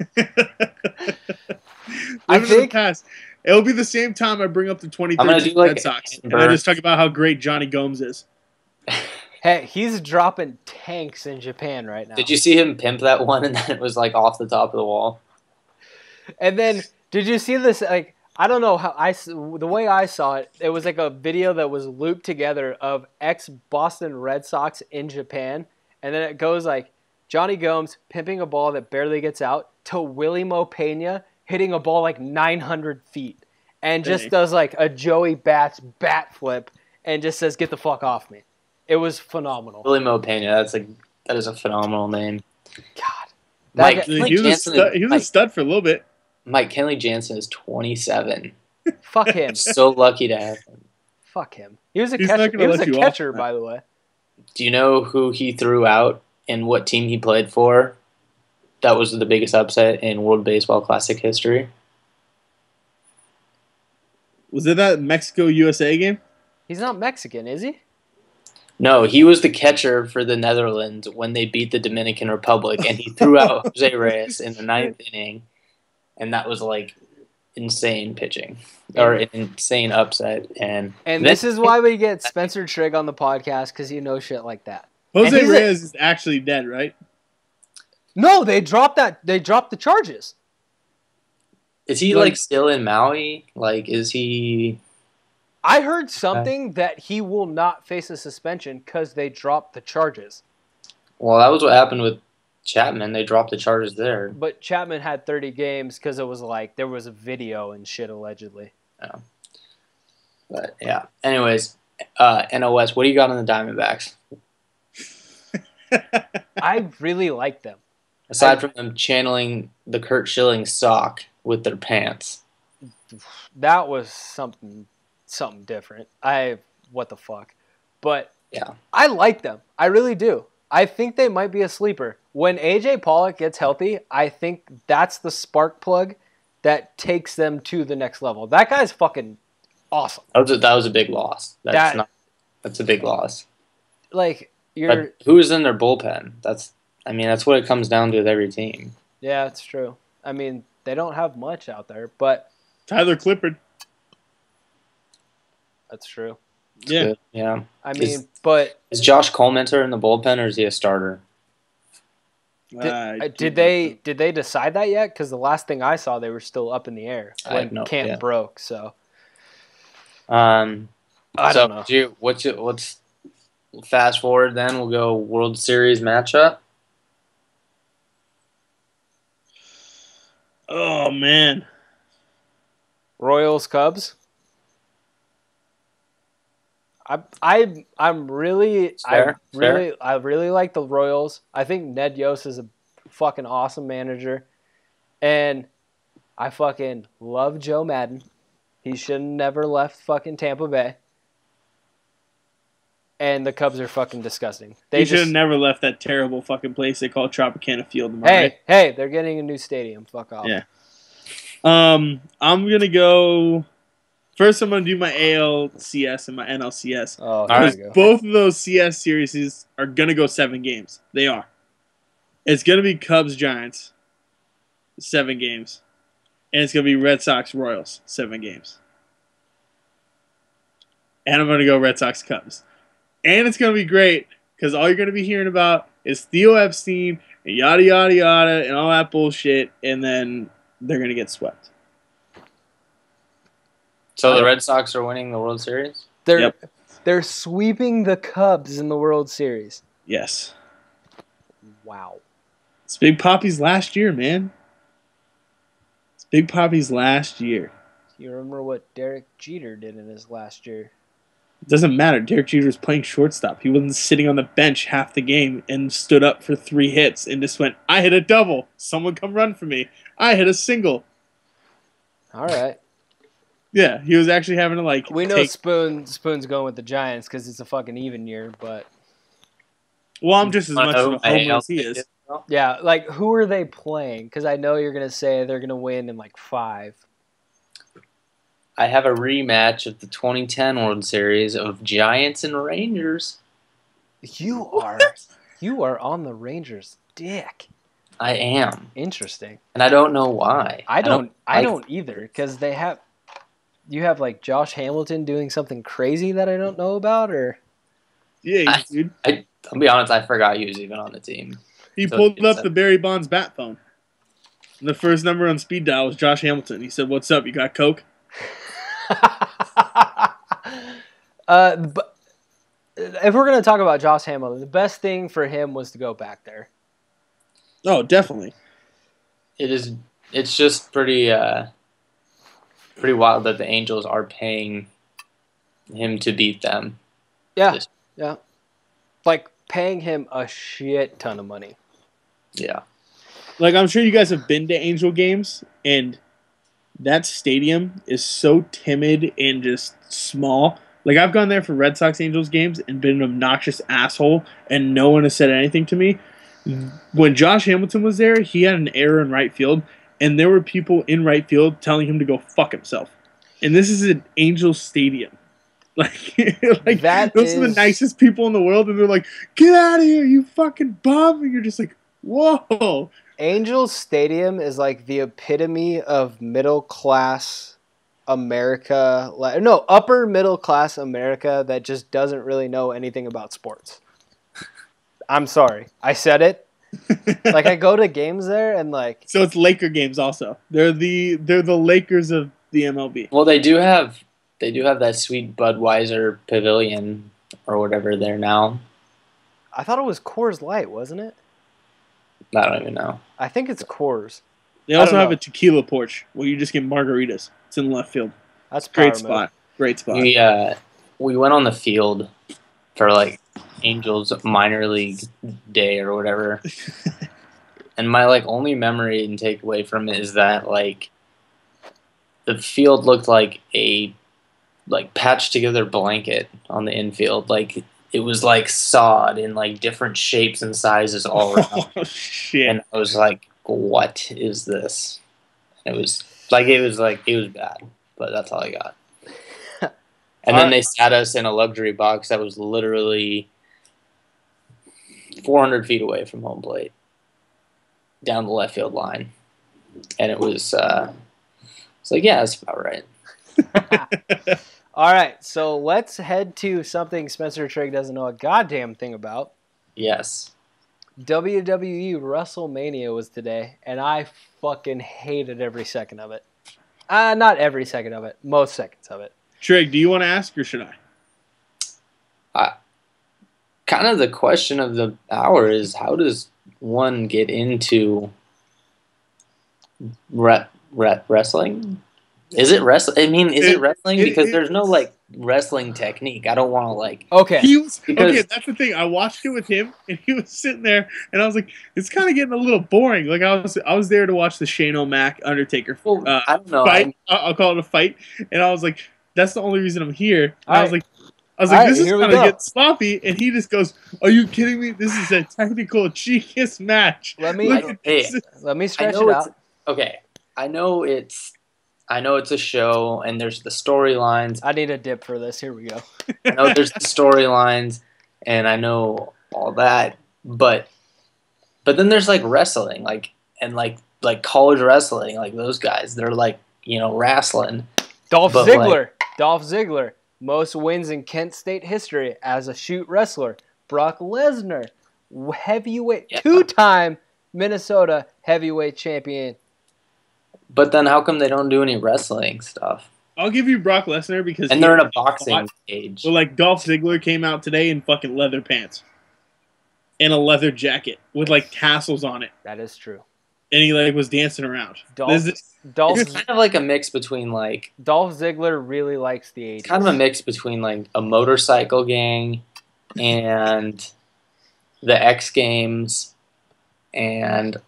I Live in the think- past. It'll be the same time I bring up the twenty I'm gonna thirteen do, like, Red Sox, a and I just talk about how great Johnny Gomes is. Hey, he's dropping tanks in Japan right now. Did you see him pimp that one and then it was like off the top of the wall? And then, did you see this? Like, I don't know how I s- the way I saw it. It was like a video that was looped together of ex Boston Red Sox in Japan, and then it goes like Johnny Gomes pimping a ball that barely gets out to Willie Mo Pena hitting a ball like nine hundred feet, and just Hey. does like a Joey Bats bat flip and just says, "Get the fuck off me." It was phenomenal. Willie Mo Pena, that's a that is a phenomenal name. God, Mike, That guy- Kenley he was, a Jansen, stud, he was a Mike, stud for a little bit. Mike Kenley Jansen is twenty-seven. fuck him. So lucky to have him. Fuck him. He was a He's not catcher. gonna He was let a you off catcher, that. by the way. Do you know who he threw out and what team he played for? That was the biggest upset in World Baseball Classic history. Was it that Mexico U S A game? He's not Mexican, is he? No, he was the catcher for the Netherlands when they beat the Dominican Republic, and he threw out Jose Reyes in the ninth inning, and that was like insane pitching or an insane upset. And And then- this is why we get Spencer Trigg on the podcast, because you know shit like that. Jose And he's a- Reyes is actually dead, right? No, they dropped that. They dropped the charges. is he like- like still in Maui? Like, is he? I heard something that he will not face a suspension because they dropped the charges. Well, that was what happened with Chapman. They dropped the charges there. But Chapman had thirty games because it was like there was a video and shit allegedly. But yeah. Anyways, uh, N O S. What do you got on the Diamondbacks I really like them. aside from them channeling the Kurt Schilling sock with their pants? That was something something different. I what the fuck. But Yeah. I like them. I really do. I think they might be a sleeper. When A J Pollock gets healthy, I think that's the spark plug that takes them to the next level. That guy's fucking awesome. That was a, that was a big loss. That's That- not. That's a big loss. Like you're But who's in their bullpen? That's. I mean, that's what it comes down to with every team. yeah, it's true. I mean, they don't have much out there, but Tyler Clippard. that's true. It's Yeah. good. Yeah. I mean, Is- but Is Josh Colemanter in the bullpen, or is he a starter? Did, I uh, do did not they know. did they decide that yet? Because the last thing I saw, they were still up in the air I when have no camp idea. broke. So Um, I so don't know. do you, what's your, what's fast forward? Then we'll go World Series matchup. Oh man. Royals Cubs. I I I'm really Fair, I really I really like the Royals. I think Ned Yost is a fucking awesome manager, and I fucking love Joe Madden. He should have never left fucking Tampa Bay. And the Cubs are fucking disgusting. They They should have just never left that terrible fucking place they call Tropicana Field. Am I hey right? hey they're getting a new stadium. Fuck off. Yeah. Um, I'm gonna go. First, I'm gonna do my A L C S and my N L C S. Oh, All there right. you go. Both of those C S series are gonna go seven games. They are. It's gonna be Cubs Giants, seven games, and it's gonna be Red Sox Royals, seven games. And I'm gonna go Red Sox Cubs, and it's gonna be great because all you're gonna be hearing about is Theo Epstein and yada yada yada and all that bullshit, and then they're gonna get swept. So the Red Sox are winning the World Series. They're Yep. they're sweeping the Cubs in the World Series. Yes, Wow. it's Big Poppy's last year, man. It's Big Poppy's last year. You remember what Derek Jeter did in his last year? It doesn't matter. Derek Jeter was playing shortstop. He wasn't sitting on the bench half the game and stood up for three hits and just went, I hit a double. Someone come run for me. I hit a single. All right. Yeah, he was actually having to, like, We know take... Spoon Spoon's going with the Giants because it's a fucking even year, but Well, I'm just as much of a I homer as he is. yeah, like who are they playing? Because I know you're gonna say they're gonna win in like five. I have a rematch of the twenty ten World Series of Giants and Rangers. You are you are on the Rangers' dick. I am, Interesting. and I don't know why. I don't. I like- don't either because they have. You have like Josh Hamilton doing something crazy that I don't know about, or Yeah, I- dude. I, I'll be honest. I forgot he was even on the team. He So pulled it's up a- the Barry Bonds bat phone. And the first number on speed dial was Josh Hamilton. He said, what's up? You got Coke? uh, but if we're gonna talk about Josh Hamilton, the best thing for him was to go back there. Oh, definitely. It is. It's just pretty, uh, pretty wild that the Angels are paying him to beat them. Yeah, Just- yeah, like paying him a shit ton of money. Yeah. Like, I'm sure you guys have been to Angel games, and that stadium is so timid and just small. Like, I've gone there for Red Sox Angels games and been an obnoxious asshole, and no one has said anything to me. When Josh Hamilton was there, he had an error in right field, and there were people in right field telling him to go fuck himself. and this is an Angel Stadium. Like, like That those are the is- nicest people in the world, and they're like, "Get out of here, you fucking bum!" And you're just like, "Whoa!" Angels Stadium is like the epitome of middle class America. Like, no, upper middle class America that just doesn't really know anything about sports. I'm sorry, I said it. Like, I go to games there and like, So it's Laker games also. They're the they're the Lakers of the M L B. Well, they do have they do have that sweet Budweiser Pavilion or whatever there now. I thought it was Coors Light, wasn't it? I don't even know. I think it's Coors. They I also don't have know. a tequila porch where you just get margaritas. It's in left field. That's Great power spot. move. Great spot. We uh we went on the field for like Angels minor league day or whatever. And my like only memory and takeaway from it is that like the field looked like a like patched together blanket on the infield. Like it was like sawed in like different shapes and sizes all around. Oh shit! And I was like, what is this? And it was like it was like it was bad, but that's all I got. And then they sat us in a luxury box that was literally four hundred feet away from home plate, down the left field line, and it was uh, it's like yeah, that's about right. All right, so let's head to something Spencer Trigg doesn't know a goddamn thing about. Yes. W W E WrestleMania was today, and I fucking hated every second of it. Uh, not every second of it, most seconds of it. Trig, do you want to ask or should I? I, kind of the question of the hour is how does one get into re- re- wrestling? Is it wrestling? I mean, is it, It- wrestling? it- Because it- there's no like wrestling technique. I don't want to like. Okay, He was Because- okay. That's the thing. I watched it with him, and he was sitting there, and I was like, "It's kind of getting a little boring." Like I was, I was there to watch the Shane O'Mac Undertaker Well, uh, I don't know. fight. I, I- I'll call it a fight, and I was like, "That's the only reason I'm here." And All I was right. like, "I was All like, right, this is here we kind of go. getting sloppy," and he just goes, "Are you kidding me? This is a technical genius match." Let me- Look I- at hey, this. let me I stretch know it it's out. okay. I know it's. I know it's a show, and there's the storylines. I need a dip for this. Here we go. I know there's the storylines, and I know all that, but but then there's like wrestling, like and like like college wrestling, like those guys. They're like you know wrestling. Dolph But, Ziggler. Dolph Ziggler. Most wins in Kent State history as a shoot wrestler. Brock Lesnar. Heavyweight. Yeah. Two-time Minnesota heavyweight champion. But then how come they don't do any wrestling stuff? I'll give you Brock Lesnar because And he- they're in a boxing cage. Well, like Dolph Ziggler came out today in fucking leather pants and a leather jacket with like tassels on it, That is true. and he like was dancing around. Dolph, This is- Dolph, It's kind of like a mix between like Dolph Ziggler really likes the eighties. it's kind of a mix between like a motorcycle gang and the X Games and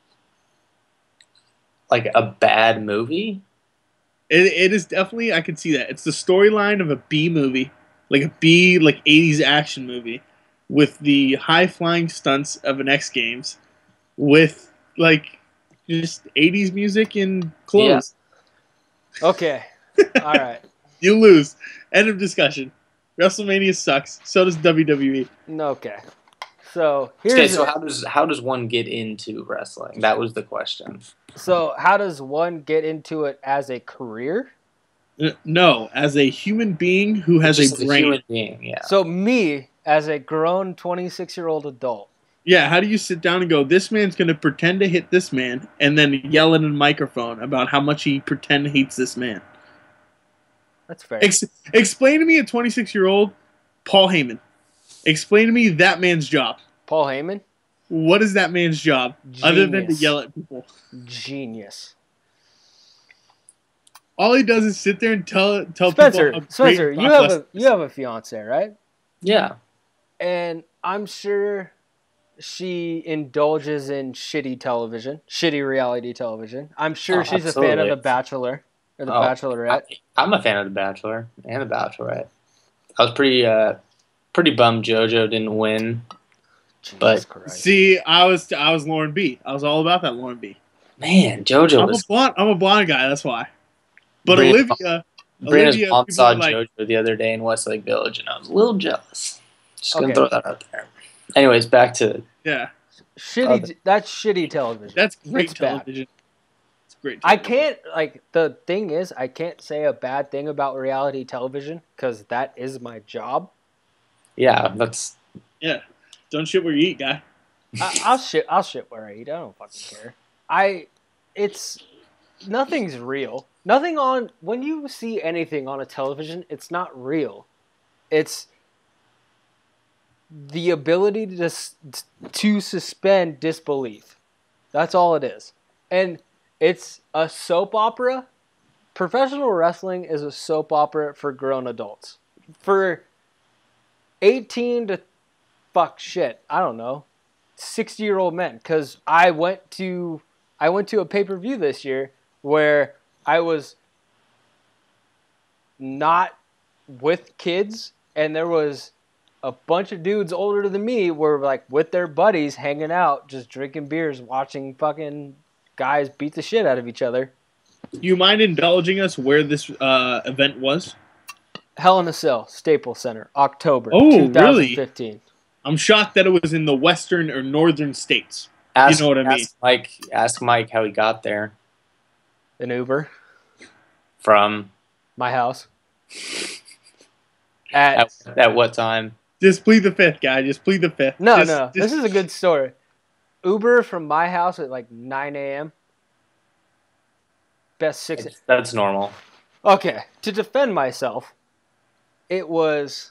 like a bad movie. It, it is definitely, I can see that. It's the storyline of a B movie, like a B like eighties action movie, with the high flying stunts of an X Games, with like just eighties music and clothes. Okay. All right. You lose. End of discussion. WrestleMania sucks. So does W W E. Okay. So here's Okay, so a- how does how does one get into wrestling? That was the question. so how does one get into it as a career? Uh, No, as a human being who has Just a as brain. human being, yeah. So me as a grown twenty-six-year-old adult. Yeah, how do you sit down and go, this man's going to pretend to hit this man, and then yell in a microphone about how much he pretend hates this man? That's fair. Ex- explain to me a twenty-six-year-old Paul Heyman. Explain to me that man's job. Paul Heyman, What is that man's job other than to Genius. yell at people? genius. All he does is sit there and tell tell Spencer, people. how Spencer, great you Brock have a Lesnar is. you have a fiance, right? yeah. And I'm sure she indulges in shitty television, shitty reality television. I'm sure Oh, she's a fan of absolutely. The Bachelor or The Oh, Bachelorette. I, I'm a fan of The Bachelor and The Bachelorette. I was pretty uh pretty bummed JoJo didn't win. Jesus but- Christ. See, I was I was Lauren B. I was all about that Lauren B. Man, JoJo I'm a was blonde. I'm a blonde guy. That's why. But Bring it Olivia, Brandon's Olivia, mom people saw are like, JoJo the other day in Westlake Village, and I was a little jealous. Just gonna Okay. throw that out there. Anyways, back to yeah, Shitty. Okay. That's shitty television. that's great It's bad. television. It's great. I Television. can't like the thing is I can't say a bad thing about reality television because that is my job. yeah, that's Yeah, don't shit where you eat, guy. I, I'll shit. I'll shit where I eat. I don't fucking care. I. It's nothing's real. Nothing on when you see anything on a television, it's not real. It's the ability to dis- to suspend disbelief. That's all it is. And it's a soap opera. Professional wrestling is a soap opera for grown adults. For eighteen to fuck shit, I don't know, sixty-year-old men cuz I went to I went to a pay-per-view this year where I was not with kids and there was a bunch of dudes older than me were like with their buddies hanging out, just drinking beers, watching fucking guys beat the shit out of each other. You mind indulging us where this uh, event was? Hell in a Cell, Staples Center, October Oh, twenty fifteen. I'm shocked that it was in the western or northern states. ask, You know what I mean? ask Mike. Ask Mike how he got there An Uber, from my house. At, at, at what time. Just plead the fifth, guy. Just plead the fifth. no, Just- no, just- this is a good story. Uber from my house at like nine a.m. Best six. That's normal. Okay, to defend myself, it was.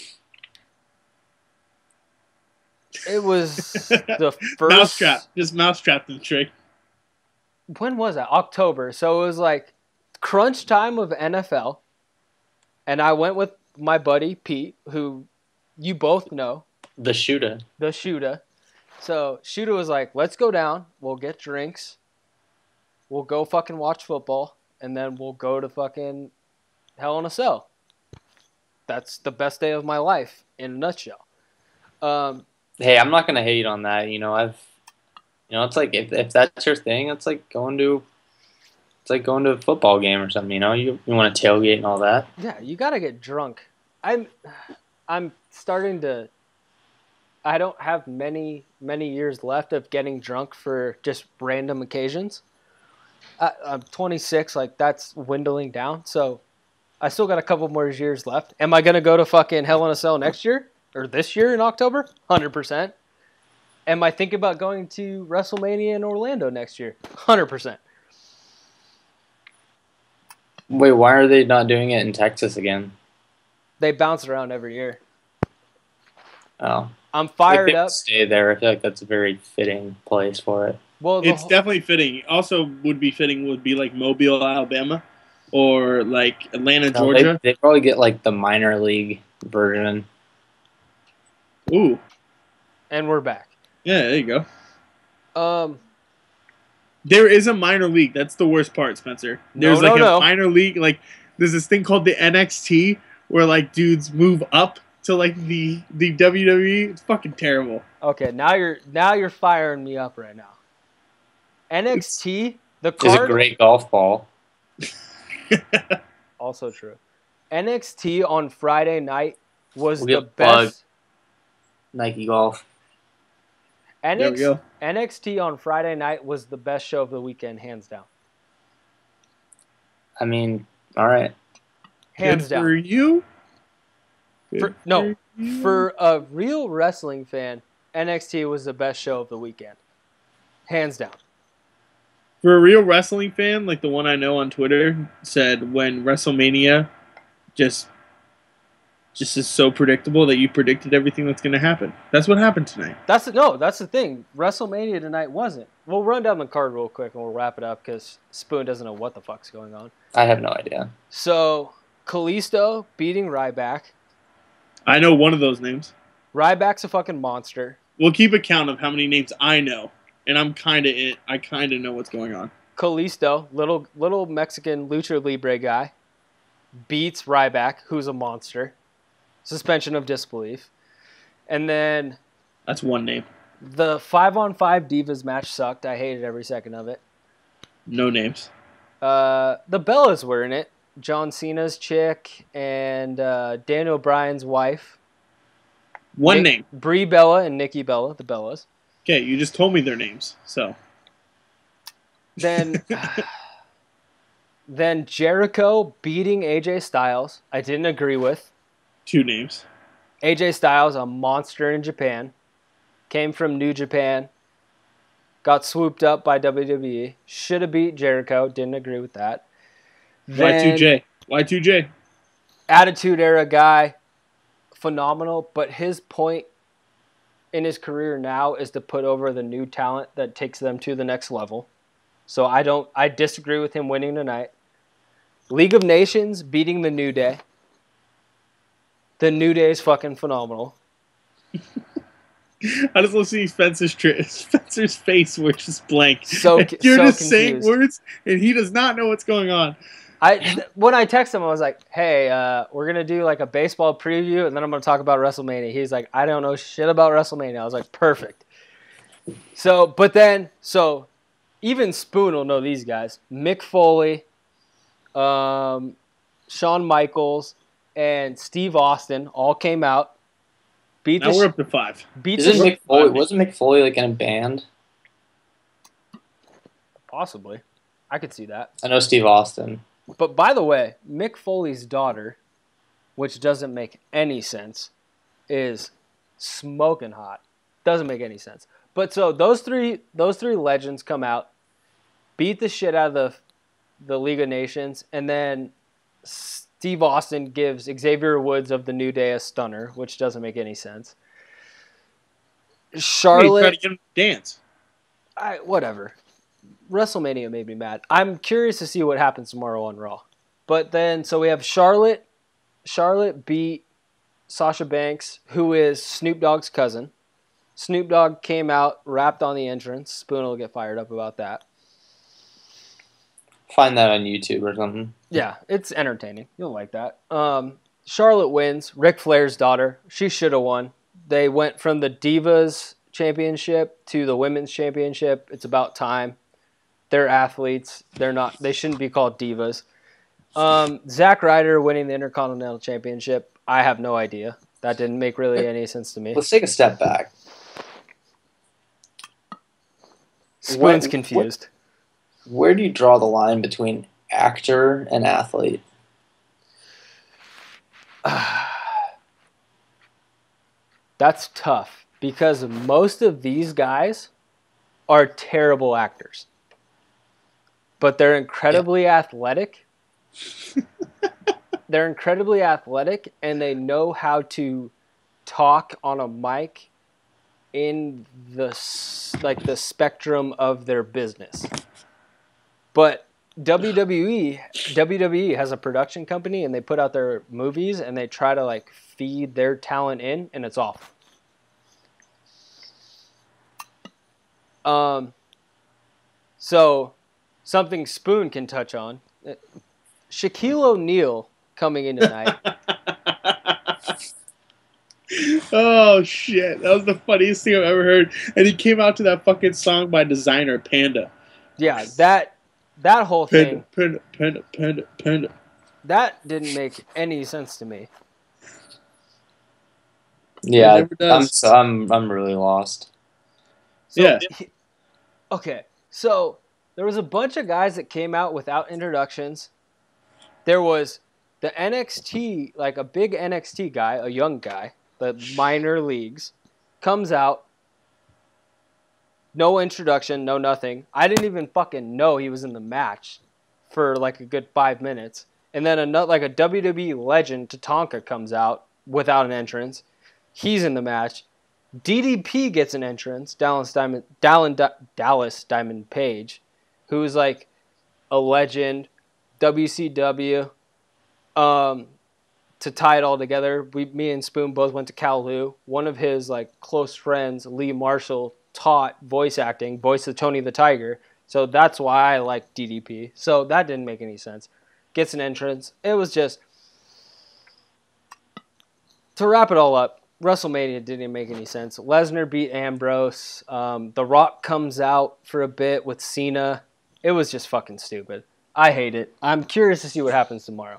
It was the first. Mousetrap. Just mousetrap the trick. When was that? October. So it was like crunch time of N F L. And I went with my buddy Pete, who you both know, The shooter. the shooter. So shooter was like, let's go down. We'll get drinks. We'll go fucking watch football. And then we'll go to fucking Hell in a Cell. That's the best day of my life in a nutshell. Um, Hey, I'm not gonna hate on that. You know, I've, you know, it's like if if that's your thing, it's like going to, it's like going to a football game or something. You know, you you want to tailgate and all that. Yeah, you gotta get drunk. I'm, I'm starting to. I don't have many many years left of getting drunk for just random occasions. I, I'm twenty-six, like that's dwindling down. So, I still got a couple more years left. Am I gonna go to fucking Hell in a Cell next year or this year in October? Hundred percent. Am I thinking about going to WrestleMania in Orlando next year? Hundred percent. Wait, why are they not doing it in Texas again? They bounce around every year. Oh, I'm If fired they up. Stay there. I feel like that's a very fitting place for it. Well, the It's whole- definitely fitting. Also, would be fitting would be like Mobile, Alabama, or like Atlanta, No, they, Georgia. they probably get like the minor league version. Ooh, and we're back. yeah, there you go. Um, There is a minor league. That's the worst part, Spencer. There's No, like no, a no. minor league. Like there's this thing called the N X T where like dudes move up to like the the W W E. It's fucking terrible. okay, now you're now you're firing me up right now. N X T, the Is a card, great golf ball. also true. N X T on Friday night was We'll the get plugged. best. Nike golf. There we N X, go. N X T on Friday night was the best show of the weekend, hands down. I mean, all right. Hands Good for down. you. Good For- no, you. For a real wrestling fan, N X T was the best show of the weekend, hands down. For a real wrestling fan, like the one I know on Twitter, said when WrestleMania just just is so predictable that you predicted everything that's going to happen. That's what happened tonight. That's the, no, that's the thing. WrestleMania tonight wasn't. We'll run down the card real quick and we'll wrap it up because Spoon doesn't know what the fuck's going on. I have no idea. So, Kalisto beating Ryback. I know one of those names. Ryback's a fucking monster. We'll keep a count of how many names I know, and I'm kind of it. I kind of know what's going on. Kalisto, little little Mexican lucha libre guy, beats Ryback, who's a monster. Suspension of disbelief. And then That's one name. the five on five Divas match sucked. I hated every second of it. No names. Uh, the Bellas were in it. John Cena's chick, and uh, Daniel Bryan's wife. One Nick, name. Brie Bella and Nikki Bella, the Bellas. Okay, you just told me their names, so. Then, then Jericho beating A J Styles. I didn't agree with. Two names. A J Styles, a monster in Japan. Came from New Japan. Got swooped up by W W E. Should have beat Jericho. Didn't agree with that. Y two J. Y two J. Attitude Era guy. Phenomenal. But his point in his career now is to put over the new talent that takes them to the next level. So I don't. I disagree with him winning tonight. League of Nations beating the New Day. The New Day is fucking phenomenal. I just want to see Spencer's, tri- Spencer's face, where it's just blank. So, And you're so just confused. saying words, and he does not know what's going on. I th- when I texted him, I was like, "Hey, uh, we're gonna do like a baseball preview, and then I'm gonna talk about WrestleMania." He's like, "I don't know shit about WrestleMania." I was like, "Perfect." So, but then, so even Spoon will know these guys: Mick Foley, um, Shawn Michaels, and Steve Austin all came out. Beat Now the we're sh- up to five. beat Isn't the Mick Foley, wasn't Mick Foley like in a band? possibly. I could see that. I know Steve Austin. But by the way, Mick Foley's daughter, which doesn't make any sense, is smoking hot. Doesn't make any sense. But so those three those three legends come out, beat the shit out of the the League of Nations, and then Steve Austin gives Xavier Woods of the New Day a stunner, which doesn't make any sense. Wait, Charlotte, try to get him to dance. I, whatever. WrestleMania made me mad. I'm curious to see what happens tomorrow on Raw. But then, so we have Charlotte. Charlotte beat Sasha Banks, who is Snoop Dogg's cousin. Snoop Dogg came out, rapped on the entrance. Spoon will get fired up about that. Find that on YouTube or something. Yeah, it's entertaining. You'll like that. Um, Charlotte wins. Ric Flair's daughter. She should have won. They went from the Divas Championship to the Women's Championship. It's about time. They're athletes. They're not. They shouldn't be called divas. Um, Zack Ryder winning the Intercontinental Championship. I have no idea. That didn't make really any sense to me. Let's take a step back. Spoon's what- confused. Where do you draw the line between actor and athlete? That's tough because most of these guys are terrible actors, but they're incredibly athletic. They're incredibly athletic, and they know how to talk on a mic in the s- like the spectrum of their business. But W W E W W E has a production company, and they put out their movies, and they try to like feed their talent in, and it's awful. Um, so something Spoon can touch on. Shaquille O'Neal coming in tonight. Oh shit, that was the funniest thing I've ever heard. And he came out to that fucking song by Designer, Panda. Yeah, that that whole thing, Panda, panda, panda, panda, panda. that didn't make any sense to me. Yeah, never does. I'm so I'm I'm really lost. So, Yeah. he- okay, so there was a bunch of guys that came out without introductions. There was the N X T, like a big N X T guy, a young guy, the minor leagues, comes out. No introduction, no nothing. I didn't even fucking know he was in the match for like a good five minutes. And then another, like a W W E legend, Tatanka, comes out without an entrance. He's in the match. D D P gets an entrance. Dallas Diamond, Dallas, Dallas Diamond Page, who's like a legend. W C W. Um, to tie it all together, we, me and Spoon both went to Kowloon. One of his like close friends, Lee Marshall, taught voice acting, voice of Tony the Tiger. So that's why I like D D P. So that didn't make any sense. Gets an entrance. It was just, to wrap it all up, WrestleMania didn't make any sense. Lesnar beat Ambrose. Um, the Rock comes out for a bit with Cena. It was just fucking stupid. I hate it. I'm curious to see what happens tomorrow.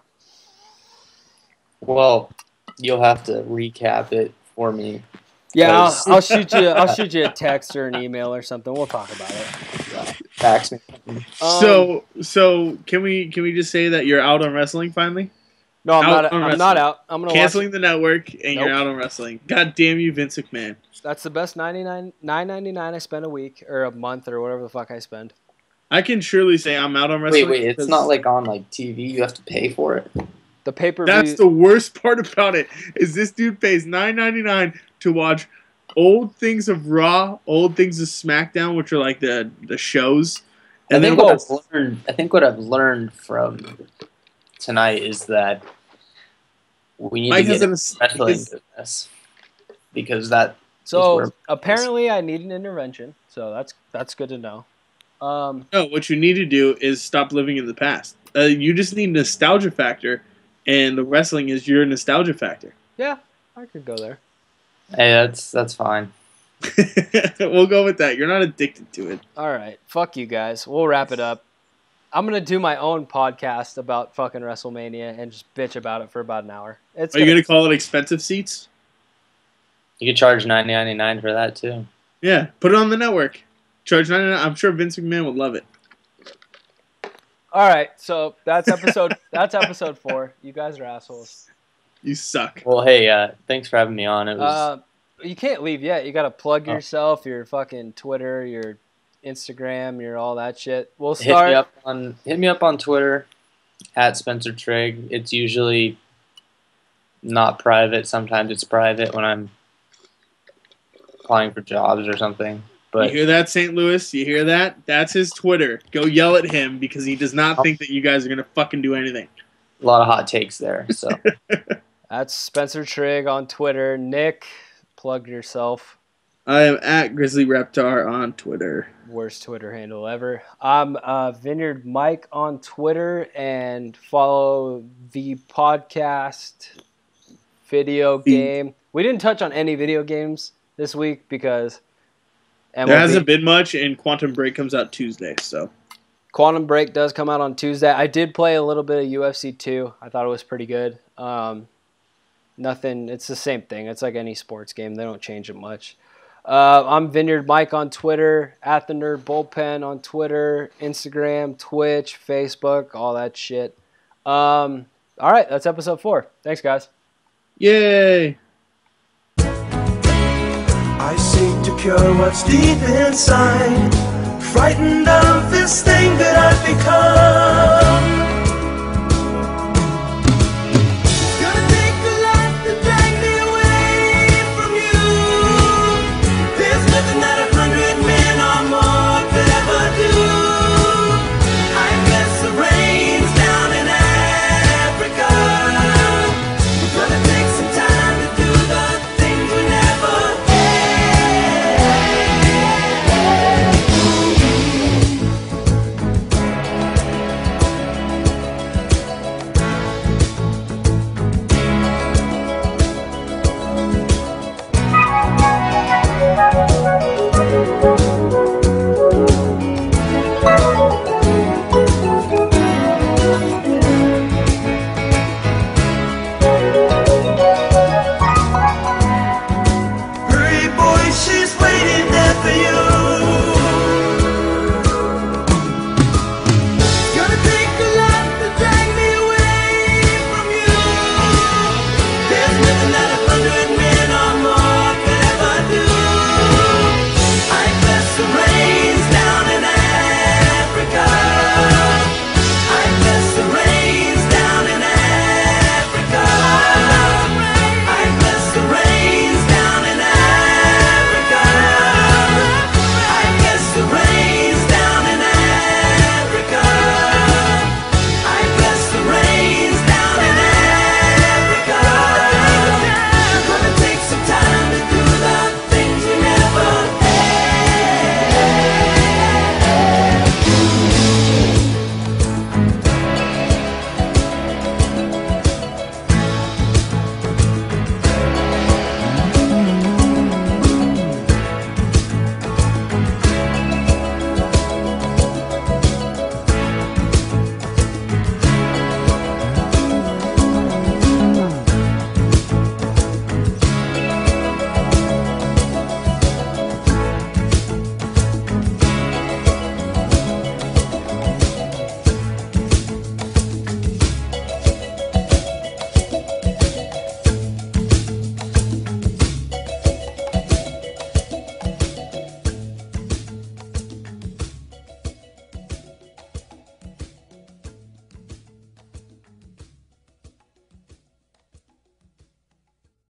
Well, you'll have to recap it for me. Yeah, I'll, I'll shoot you. I'll shoot you a text or an email or something. We'll talk about it. Fax me. Um, so so can we can we just say that you're out on wrestling finally? no, I'm out not. on I'm wrestling. not out. I'm gonna Canceling watch. the network and you're Nope. out on wrestling. God damn you, Vince McMahon. That's the best ninety-nine, nine ninety-nine I spend a week or a month or whatever the fuck I spend. I can surely say I'm out on wrestling. Wait, wait, it's because not like on like T V. You have to pay for it. The pay per that's view. the worst part about it. Is this dude pays nine ninety-nine to watch old things of Raw, old things of SmackDown, which are like the the shows. I And think then what I've learned. I think what I've learned from tonight is that we need Mike to has get an, into wrestling his- business because that. So where- apparently I need an intervention. So that's that's good to know. Um, no, what you need to do is stop living in the past. Uh, you just need nostalgia factor, and the wrestling is your nostalgia factor. yeah, I could go there. Hey, that's that's fine. We'll go with that. You're not addicted to it. All right, fuck you guys. We'll wrap it up. I'm gonna do my own podcast about fucking WrestleMania and just bitch about it for about an hour. It's Are you gonna call it expensive seats? You could charge nine ninety nine for that too. Yeah, put it on the network. Charge ninety-nine. I'm sure Vince McMahon would love it. All right, so that's episode. that's episode four. You guys are assholes. You suck. Well, hey, uh, thanks for having me on. It was Uh, you can't leave yet. You gotta plug Oh. yourself, your fucking Twitter, your Instagram, your all that shit. We'll hit start. me up on hit me up on Twitter at Spencer Trigg. It's usually not private. Sometimes it's private when I'm applying for jobs or something. But You hear that, Saint Louis? You hear that? That's his Twitter. Go yell at him because he does not think that you guys are gonna fucking do anything. a lot of hot takes there. So That's Spencer Trigg on Twitter. Nick, plug yourself. I am at Grizzly Reptar on Twitter. Worst Twitter handle ever. I'm uh, Vineyard Mike on Twitter, and follow the podcast video game. We didn't touch on any video games this week because M L B, There hasn't been much, and Quantum Break comes out Tuesday, so Quantum Break does come out on Tuesday. I did play a little bit of U F C two. I thought it was pretty good. Um, nothing. It's the same thing. It's like any sports game. They don't change it much. Uh, I'm Vineyard Mike on Twitter, at the NerdBullpen on Twitter, Instagram, Twitch, Facebook, all that shit. Um, all right, that's episode four. Thanks, guys. yay! I seek to cure what's deep inside, frightened of this thing that I've become.